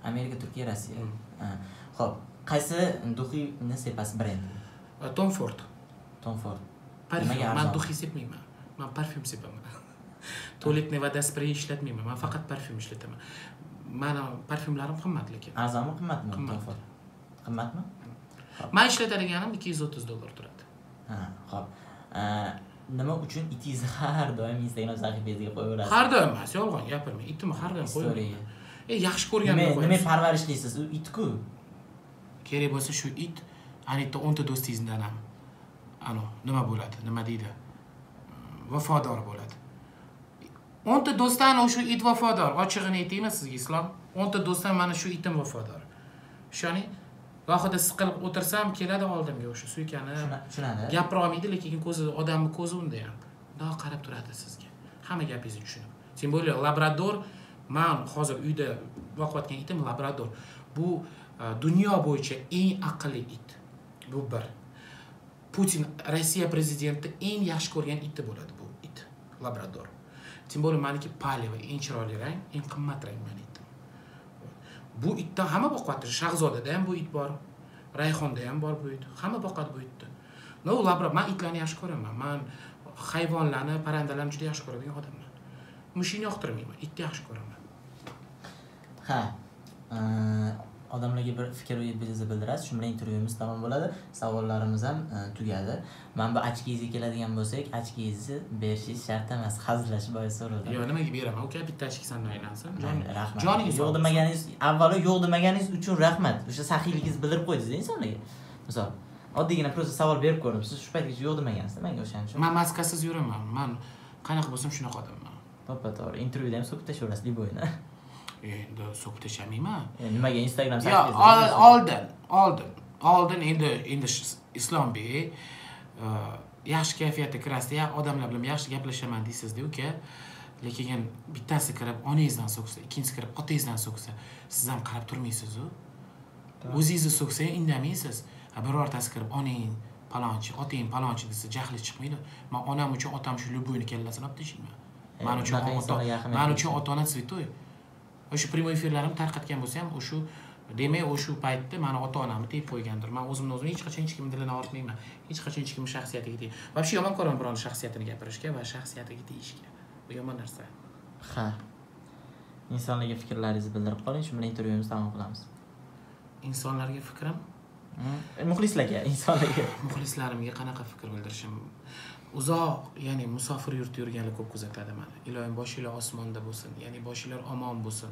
Amerika, Turkiya, Rossiya. Xo'p, qaysi duxini sepasi brend? Tom Ford. Tom Ford. Parfüm. Men duxi sepmayman. Men parfüm sepaman. Tualetni va spray ishlatmayman. Men faqat parfüm ishlataman. Meni parfümlarim qimmat lekin. Arzonmi, qimmatmi? Tom Ford. Qimmatmi? Men ishlatadiganim ikki yuz o'ttiz dollar turadi. Ha, xo'p. Nima uchun itingizni har doim Instagram sahifangizga qo'yaverasiz? Har doim emas, yolg'on gapirma. Itimni har doim qo'yaman. E, yaxshi ko'rganimni qo'yaman. Nima parvarishlaysiz? U it-ku. Kerak bo'lsa shu it, anita o'nta do'stingizdan ham ano, nima bo'ladi? Nima deydi? Vafodor bo'ladi. o'nta do'stdan o'sha it vafodor. Ochig'ini aytaymi sizga Islom? o'nta do'stdan mana shu itim vafodor. Ishoni gohida siqilib o'tirsam keladi oldimga o'sha suykani. Tushunadi. Gapira olmaydi, lekin ko'zi odamning ko'zi unda ham. Bundoq qarab turadi sizga. Hamma gapingizni tushunib. Sen bo'li labrador, men hozir uyda boqayotgan itim labrador. Bu dunyo bo'yicha eng aqlli it. Bu bir. Putin Rossiya prezidenti eng yaxshi ko'rgan iti bo'ladi bu it, labrador. Sen bo'li meniki paleva, eng chiroyli rang, eng qimmat rang meni itim. Bu itdan hamma boqadi. Shahzodada ham bu it bor. Rayhonda ham bor bu it. Hamma boqadi bu itni. No, labrador, men itlarni yaxshi ko'raman. Men hayvonlarni, parandalarni juda yaxshi ko'radigan odamman. Mushini yoqtirmayman, itni yaxshi ko'raman. Ha. Odamlarga bir fikr bildirasiz. Shu bilan intervyuimiz tamom bo'ladi. Savollarimiz ham tugadi. Men bu ochkingizga keladigan bo'lsak, ochkingizni berishingiz shart emas. Hazillashib boya so'radim. Yo'q, nimaga beraman? Uka, bitta ochki sandan aylansin. Rahmat. Joningiz yo'q demaganingiz, avvalo yo'q demaganingiz uchun rahmat. O'sha saxiyligingizni bildirib qo'ydingiz insonlarga. Misol, oddiygina просто savol berib ko'rdim. Siz shu paytgacha yo'q demagansiz, menga o'shaning uchun. Men maskasiz yuraman. Men qanaqa bo'lsam shunaqa odamman. To'ppa-to'g'ri. Intervyuda ham so'kib tashaverasiz, Liboyni. Endi so'kib tashamayman. Nimaga Instagram sahifangizda? Yo'q, oldin, oldin. Oldin endi endi Islombek yaxshi kayfiyatda kirasizda, ya odamlar bilan yaxshi gaplashaman deysiz-da, uka. Lekin bittasi kirib onangizdan so'ksa, ikkinchisi kirib otangizdan so'ksa, siz ham qarab turmaysiz-ku. O'zingizni so'ksa indamaysiz. Birortasi kirib onang palonchi, otang palonchi desa jahli chiqmaydi. Men onam uchun otam shu Liboyni kellasini olib tashlayman. Men uchun ota, men uchun ota-ona svetoy. O'sha primoy efirlarim tarqatgan bo'lsa ham, o'sha demak, o'sha paytda meni ota-onamni tepib qo'ygandir. Men o'zimni o'zim hech qachon hech kimning dilini og'ritmayman. Hech qachon hech kimning shaxsiyatiga tegib. Vobshe yomon ko'raman birovning shaxsiyatini gapirishga va shaxsiyatiga tegishga. Bu yomon narsa. Ha. Insonlarga fikrlaringizni bildirib qoling, shu bilan intervyuimizni tamom qilamiz. Insonlarga fikrim? Muxlislarga, insonlarga. Muxlislarimga qanaqa fikr bildirishim? Uzoq, ya'ni musofir yurtda yurganlar ko'p kuzatadi meni. Ilohim boshinglar osmonda bo'lsin, ya'ni boshinglar omon bo'lsin.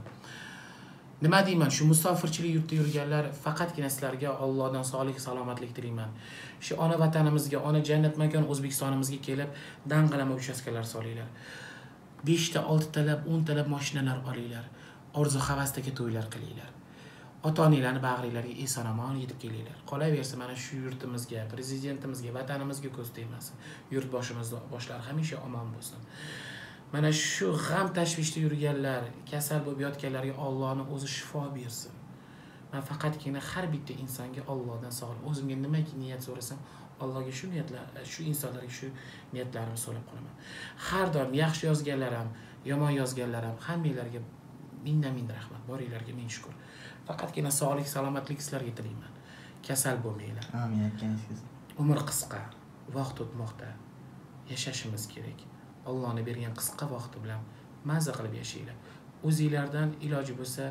Nima deyman, shu musofirchilik yurtda yurganlar faqatgina sizlarga Allohdan sog'lik, salomatlik tilayman. Shu ona vatanimizga, ona jannat makon O'zbekistonimizga kelib, dang'alama uchastkalar solinglar. besh ta, olti talab, o'n talab mashinalar olinglar. Orzu havasdagi to'ylar qilinglar. Ota-onalarni bag'ringlarga eson-omon yetib kelinglar. Qolaversa mana shu yurtimizga, prezidentimizga, vatanimizga ko'z tegmasin. Yurtboshimiz boshlar hamisha omon bo'lsin. Mana shu g'am tashvishda yurganlar, kasal bo'lib yotganlarga Allohning o'zi shifo bersin. Men faqatgina har bitta insonga Allohdan sog'lik, o'zimga nimaki niyat so'rasam, Allohga shu niyatlar, shu insonlarga shu niyatlarimni so'rab qolaman. Har doim yaxshi yozganlar ham, yomon yozganlar ham hammanglarga mingdan-ming rahmat, boringlarga ming shukr. Faqatgina sog'lik, salomatlik sizlarga tilayman. Kasal bo'lmanglar. Amin, aytganingiz. Umr qisqa, vaqt o'tmoqda. Yashashimiz kerak. Allohning bergan qisqa vaqti bilan mazza qilib yashanglar. O'zingizlardan iloji bo'lsa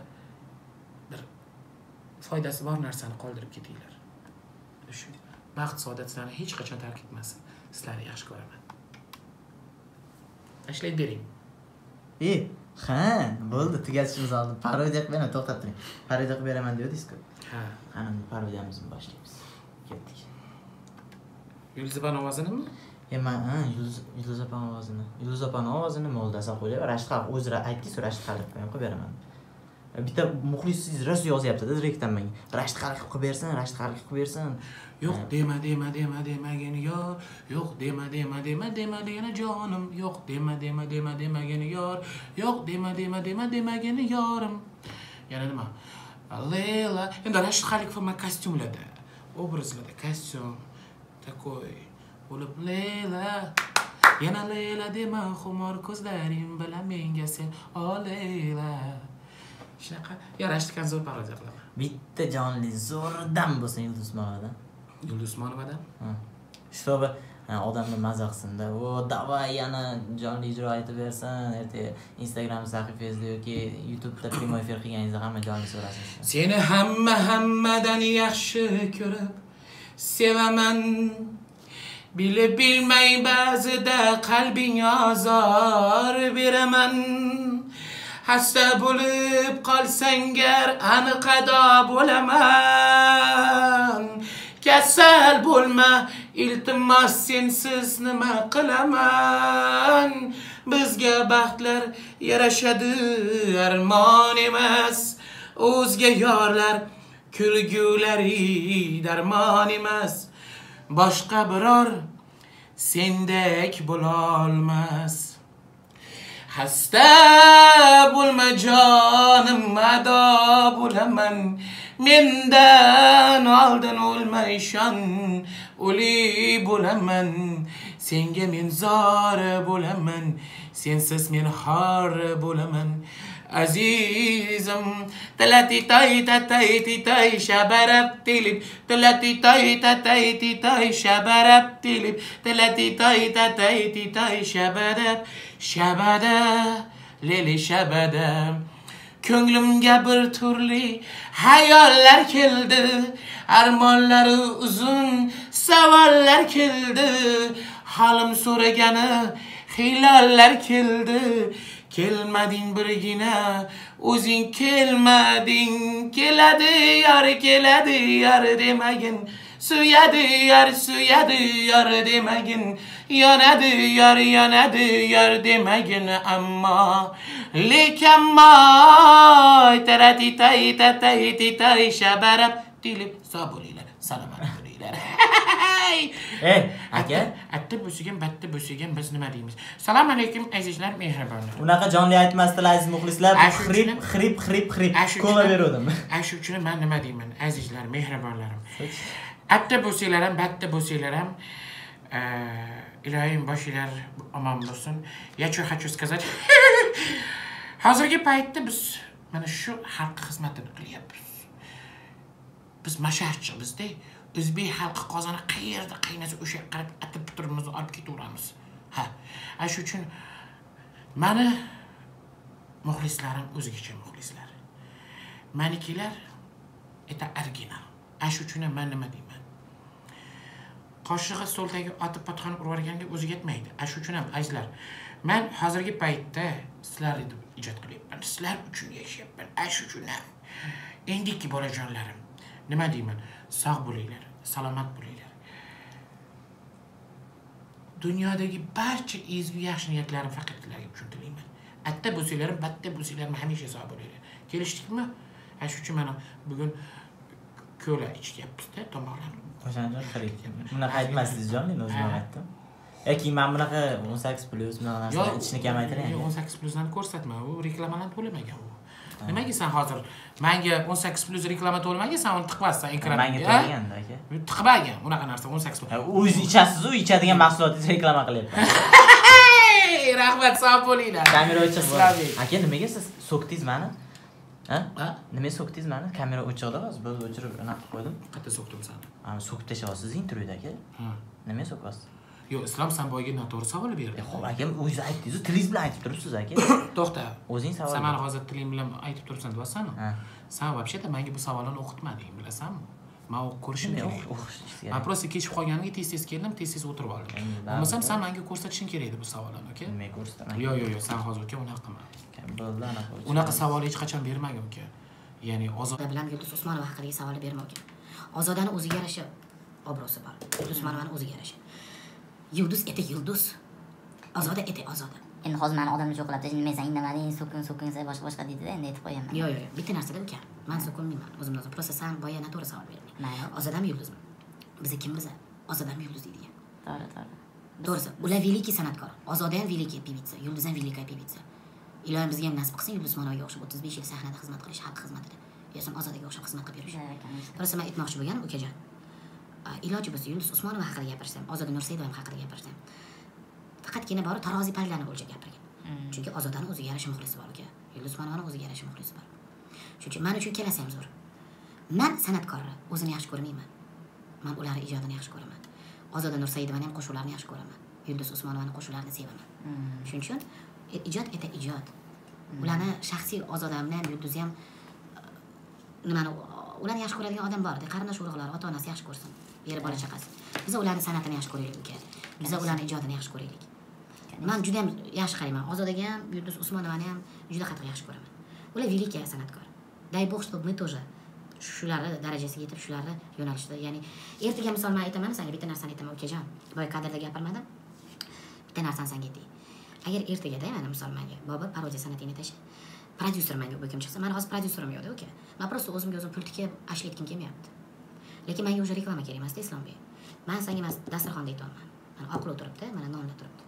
bir foydasi bor narsani qoldirib ketinglar. Shu baxt, saodat sizlarni hech qachon tark etmasin. Sizlarni yaxshi ko'raman. Tashlayib bering. E, ha, bo'ldi, tugatishimiz oldin. Parodiya qilib, meni to'xtatib turing. Parodiya qilib beraman deyotdingiz-ku. Ha. Ana parodiyamizni boshlaymiz. Ketdik. Yulduz opa ovozini-mi? E, men ha, Yulduz Yulduz opa ovozini. Yulduz opa ovozini mo'ldasa qo'yib, Rashid Xalq o'zi aytdingiz, Rashid Xalq qo'yib beraman. Bitta muxlisingiz rost yozyapti-da direktdan menga. Rashid Xalq qilib bersin, Rashid Xalq qilib bersin. Yo'q, dema, dema, dema, demagin yor. Yo'q, dema, dema, dema, dema degani jonim. Yo'q, dema, dema, dema, demagin yor. Yo'q, dema, dema, dema, demagin yorim. Yana nima? Layla. Endi Rashid Xalq film kostyumlarda, obrazlarda kostyum takoy bo'lib Layla. Yana Layla dema, xumor ko'zlaring bilan menga sen, o Layla. Shunaqa yarashgan zo'r parodiya qilaman. Bitta jonli zo'rdan bo'lsa Yulduz Usmonovadan. Yulduz Usmonovadan? Ha. Чтобы odamni maza qilsin-da. O, davay yana jonli ijro etib bersin. Ertaga Instagram sahifangizda yoki YouTube'da prямой efir qilganingizda hamma jonli so'rasin. Seni hamma hammadan yaxshi ko'rib sevaman. Bilib bilmay ba'zida qalbing azor beraman. Hasta bo'lib qolsang gar aniqada bo'laman. Kasal bo'lma, iltimos sensiz nima qilaman. Bizga baxtlar yarashadi, armon emas. O'zga yorlar kulgulari darmon emas. Boshqa biror sendek bo'la olmas. Hasta bo'lma jonim, ado bo'laman. Mendan oldin o'lmaysan, o'li bo'laman. Senga men zor bo'laman, sensiz men xor bo'laman. Azizim, talati tay tay tay shabarab tilib, talati tay tay tay shabarab tilib, talati tay tay tay shabarab shabada leli shabada. Ko'nglimga bir turli hayollar keldi, armonlari uzun savollar keldi, halim so'ragani hilollar keldi. Kelmading birgina, o'zing kelmading, keladi yar, keladi yar demagin, suyadi yar, suyadi yar demagin, yonadi yar, yonadi yar demagin, ammo lekin moy tarati tay tay tay shabarab tilib sabulilar, salomat bo'linglar. Ey, aka, atta bo'sigan, batta bo'sigan biz nima deymiz? Assalomu alaykum azizlar, mehribonlar. Unaqa jonli aytmasdilar aziz muxlislar. Xrip, xrip, xrip, xrip. Kola berdim. Shu uchun men nima deyman, azizlar, mehribonlarim. Atta bo'singlar ham, batta bo'singlar ham, ilohim boshinglar omon bo'lsin. Я что хочу сказать. Hozirgi paytda biz mana shu xalq xizmatini qilyapmiz. Biz masharchimizda o'zbek xalqi qozoni qayerda qaynasa o'sha qarab atib turimizni olib ketaveramiz. Ha, ana shu uchun meni muxlislarim o'zgacha muxlislar. Manikilar eta original. Ana shu uchun men nima deyman? Qoshig'i stoldagi otib patxon urarganga o'zi yetmaydi. Ana shu uchun ham azizlar, men hozirgi paytda sizlarni ijod qilyapman. Sizlar uchun yashayapman. Ana shu uchun ham endiki bolajonlarim, nima deyman? Sog' bo'linglar, salomat bo'linglar. Dunyodagi barcha ezgu yaxshi niyatlarim faqat sizlarga uchun tilayman. Atta bo'lsanglar, batta bo'lsanglar, hamisha sog' bo'linglar. Kelishdikmi? Ha shu uchun mana bugun ko'la ichyapmiz-da, tomoqlarni. O'shancha qiling. Bunaqa aytmassiz jonli, o'zim aytdim. Yoki men bunaqa o'n sakkiz plus bunaqa narsalarni ichishni kamaytiring. Yo'q, o'n sakkiz plusdan ko'rsatma, u reklamadan to'lamagan u. Nimaga sen hozir menga o'n sakkiz plus reklama to'lmagan, sen uni tiqmassan ekranga. Menga to'laganda aka. Tiqmagan, unaqa narsa o'n sakkiz plus. O'zingiz ichasiz, u ichadigan mahsulotingiz reklama qilyapti. Rahmat, sog' bo'linglar. Kamera o'chiq. Aka, nimaga siz so'kdingiz meni? Ha? Nimaga so'kdingiz meni? Kamera o'chiqda hozir biz o'chirib anaqa qo'ydim. Qayerda so'kdim seni? Ha, so'kib tashyapsiz intervyuda aka. Ha. Nimaga so'kyapsiz? Yo'q, Islom sen boyga noto'g'ri savol berding. Xo'p, aka, o'zingiz aytdingiz, tilingiz bilan aytib turibsiz aka. To'xta. O'zing savol. Sen meni hozir tiling bilan aytib turibsan, deyapsanmi? Ha. Sen вообще-то menga bu savolni o'qitmading, bilasanmi? Men o'qib ko'rishim kerak. Men просто kechib qolganiga tez-tez keldim, tez-tez o'tirib oldim. Bo'lmasam sen menga ko'rsatishing kerak edi bu savolni, aka. Nimaga ko'rsataman? Yo'q, yo'q, yo'q, sen hozir aka unaqa qilma. Bo'ldi, anaqa. Unaqa savol hech qachon bermagin aka. Ya'ni Ozoda bilan Yulduz Usmonova haqidagi savol berma aka. Ozodani o'ziga yarasha obro'si bor. Yulduz Usmonovani o'ziga yarasha. Yulduz eti Yulduz. Ozoda eti Ozoda. Endi hozir meni odamni cho'qiladi, indamasang indamading, so'kin so'kinsa boshqa boshqa deydi-da, endi aytib qo'yaman. Yo'q, yo'q, bitta narsada uka. Men so'kinmayman, o'zimni o'zim. Просто sen boya noto'g'ri savol berding. Ozodami Yulduzmi? Biz kimmiz? Ozodami Yulduz deydigan. To'g'ri, to'g'ri. To'g'risi, ular veliki san'atkor. Ozoda ham veliki pevitsa, Yulduz ham veliki pevitsa. Ilohim bizga ham nasib qilsin Yulduz Usmonovaga o'xshab o'ttiz besh yil sahnada xizmat qilish, xalq xizmatida. Yo'sin Ozodaga o'xshab xizmat qilib yurish. To'g'risi, men aytmoqchi bo'lganim ukajon. Iloji bo'lsa Yulduz Usmonova haqida gapirsam, Ozoda Nursaidova haqida gapirsam, faqatgina bori tarozi pallarini o'lchab gapirgan. Chunki Ozodani o'ziga yarasha muxlisi bor aka. Yulduz Usmonovani o'ziga yarasha muxlisi bor. Shuning uchun men uchun kelasi ham zo'r. Men san'atkorni o'zini yaxshi ko'rmayman. Men ularning ijodini yaxshi ko'raman. Ozoda Nursaidovani ham qo'shiqlarini yaxshi ko'raman. Yulduz Usmonovani qo'shiqlarini sevaman. Shuning uchun ijod eta ijod. Ularni shaxsiy Ozodamni ham Yulduzni ham nimani ularni yaxshi ko'radigan odam bor. Qarindosh urug'lari, ota-onasi yaxshi ko'rsin. Eri bola chaqasi. Biz ularning san'atini yaxshi ko'raylik uka. Biz ularning ijodini yaxshi ko'raylik. Men juda ham yaxshi qarayman. Ozodaga ham, Yulduz Usmonovani ham juda qattiq yaxshi ko'raman. Ular великий san'atkor. Дай bog, чтобы мы тоже shularni darajasiga yetib, shularni yo'nalishda, ya'ni ertaga misol men aytaman, senga bitta narsani aytaman, ukajon. Boya kadrda gapirmadim. Bitta narsani senga aytay. Agar ertaga-da mana misol menga Bobur parodiya san'atini tasha, prodyuser menga bu kim chiqsa, men hozir prodyuserim yo'q-da, uka. Men просто o'zimga o'zim pul tikib, ashlatgim kelmayapti. Lekin menga o'sha reklama kerak emas-da, Islombek. Men senga emas, dasturxonda aytolman. Mana oqil o'tiribdi, mana nonda turibdi.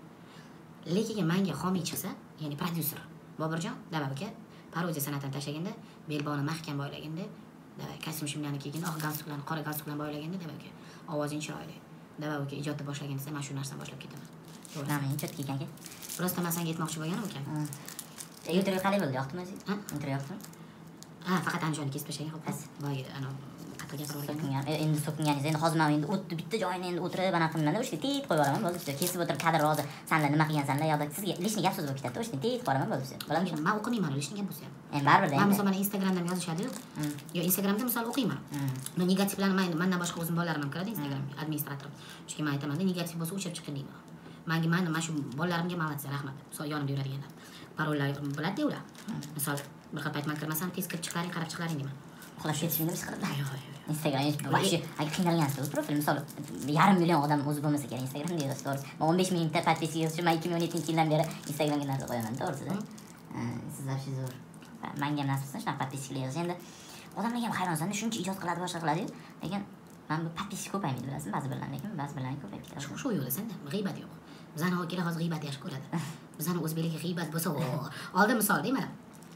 Lekin menga homiy chiqsa, ya'ni prodyuser Boburjon, dava uka, parodiya san'atini tashaganda, belbog'ini mahkam boylaganda, dava kostyum shimlarni kiyganda, oq galstuklarni, qora galstuklarni boylaganda, dava uka, ovozing chiroyli. Dava uka, ijodni boshlaganda esa men shu narsani boshlab ketaman. To'g'rimi? Ijod kelganga. Prosta men senga aytmoqchi bo'lganim uka. Intervyu qanday bo'ldi? Yoqdimi o'zi? Ha? Intervyu yoqdimi? Ha, faqat Anjonni kesib tashlagan xo'p. Voy, ana qattiq gapirgan. Endi so'kinganingiz, endi hozir men endi o'tdi bitta joyini endi o'tirib, ana qilmanda o'shni tiyib qo'yib yuboraman, bo'ldi. Kesib o'tirib kadr hozir senlar nima qilgansanlar, yo'qda sizga lishni gap so'z bo'lib ketadi, o'shni tiyib qo'yaman, bo'ldi. Bo'ladimi? Men o'qimayman, lishni gap bo'lsa ham. Endi baribir. Men misol mana Instagramdan yozishadi-yu. Yo, Instagramda misol o'qiyman. Men negativlarni men mendan boshqa o'zim bolalarim ham kiradi Instagramga, administrator. Chunki men aytaman-da, negativ bo'lsa o'chirib chiqing deyman. Menga men mana shu bolalarimga ma'lumot rahmat. Misol yonimda yuradiganlar. Parollar biladi ular. Misol bir xil payt men kirmasam tez kirib chiqaring, qarab chiqaring deyman. Uxlab ketishingni biz qilib. Instagram yo'q. Agar qiynalgansiz, profil misol yarim million odam o'zi bo'lmasa kerak Instagramda yozasiz, to'g'risi. Men o'n besh mingta podpiska yozishim, men ikki ming o'n yettinchi yildan beri Instagramga narsa qo'yaman, to'g'risi-da. Sizlar shu zo'r. Menga ham nasib qilsin, shunaqa podpiskalar yozish. Endi odamlarga ham hayronsan, shuncha ijod qiladi, boshqa qiladi-yu. Lekin men bu podpiska ko'paymaydi, bilasizmi? Ba'zi birlar, lekin ba'zi birlarning ko'payib ketadi. Shu shu yo'lda senda g'iybat yo'q. Bizani akalar hozir g'iybat yaxshi ko'radi. Bizani o'zbeklarga g'iybat bo'lsa, oldin misol deyman.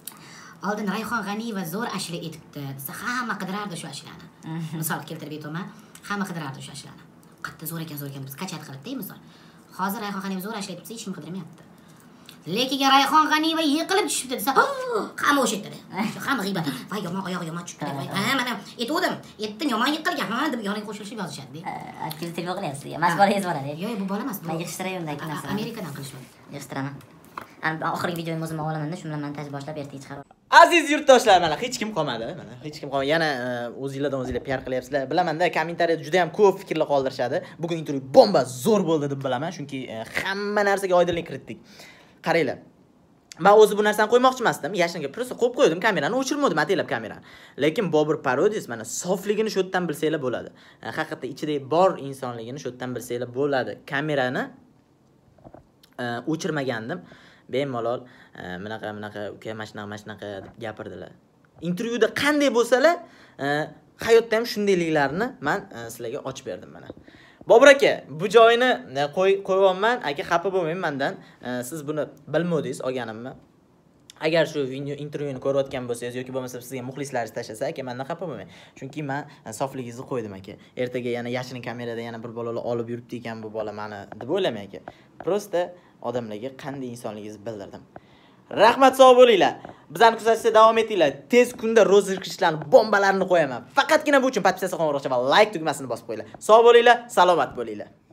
Oldin Rayhon G'aniyeva zo'r ashla etibdi. Desa hamma qidirardi shu ashlani. Misol keltirib aytaman, hamma qidirardi shu ashlani. Qatta zo'r ekan, zo'r ekan, biz qachat qilibdi, misol. Hozir Rayhon G'aniyeva zo'r ashla etibsa, hech kim qidirmayapti. Lekin Rayhon G'aniyeva yiqilib tushibdi desa, hamma o'sha yerda. Hamma g'iybat. Voy, yomon oyoq yomon tushibdi. Ha, mana aytdim, aytdim, yomon yiqilgan, ha deb yoniga qo'shilishib yozishadi. Aktiv telefon qilyapsiz. Mashg'ulotingiz boradi. Yo'q, bu bola emas. Men yig'ishtiray undagi narsa. Amerikadan qilishadi. Yig'ishtiraman. Ana oxirgi videoyimni o'zim olaman-da, shu bilan montaj boshlab ertaga chiqarib. Aziz yurtdoshlar, mana hech kim qolmadi, mana hech kim qolmadi. Yana o'zingizlardan o'zingizlar P R qilyapsizlar. Bilaman-da, kommentariyada juda ham ko'p fikrlar qoldirishadi. Bugun intervyu bomba zo'r bo'ldi deb bilaman, chunki hamma narsaga oydinlik kiritdik. Qaranglar. Men o'zi bu narsani qo'ymoqchi emasdim. Yashinga prosta qo'yib qo'ydim, kamerani o'chirmadim, ataylab kamerani. Lekin Bobur parodiyasi mana sofligini shu yerdan bilsanglar bo'ladi. Haqiqatda ichida bor insonligini shu yerdan bilsanglar bo'ladi. Kamerani o'chirmagandim. Bemalol bunaqa bunaqa uka mashnaqa mashnaqa deb gapirdilar. Intervyuda qanday bo'lsalar, hayotda ham shundayliklarni men sizlarga ochib berdim mana. Bobur aka, bu joyini qo'yibman, aka xafa bo'lmang mendan. Siz buni bilmadingiz, olganimni. Agar shu video intervyuni ko'rayotgan bo'lsangiz yoki bo'lmasa sizga muxlislaringiz tashlasa, aka mendan xafa bo'lmang. Chunki men sofligingizni qo'ydim aka. Ertaga yana yashin kamerada yana bir bolalar olib yuribdi ekan bu bola meni deb o'ylamang aka. Prosta odamlarga qanday insonligingizni bildirdim. Rahmat, sog' bo'linglar. Bizani kuzatishda davom etinglar. Tez kunda rozыгрышlarni bombalarini qo'yaman. Faqatgina bu uchun podpisatsiya qo'ng'iroqcha va like tugmasini bosib qo'yinglar. Sog' bo'linglar, salomat bo'linglar.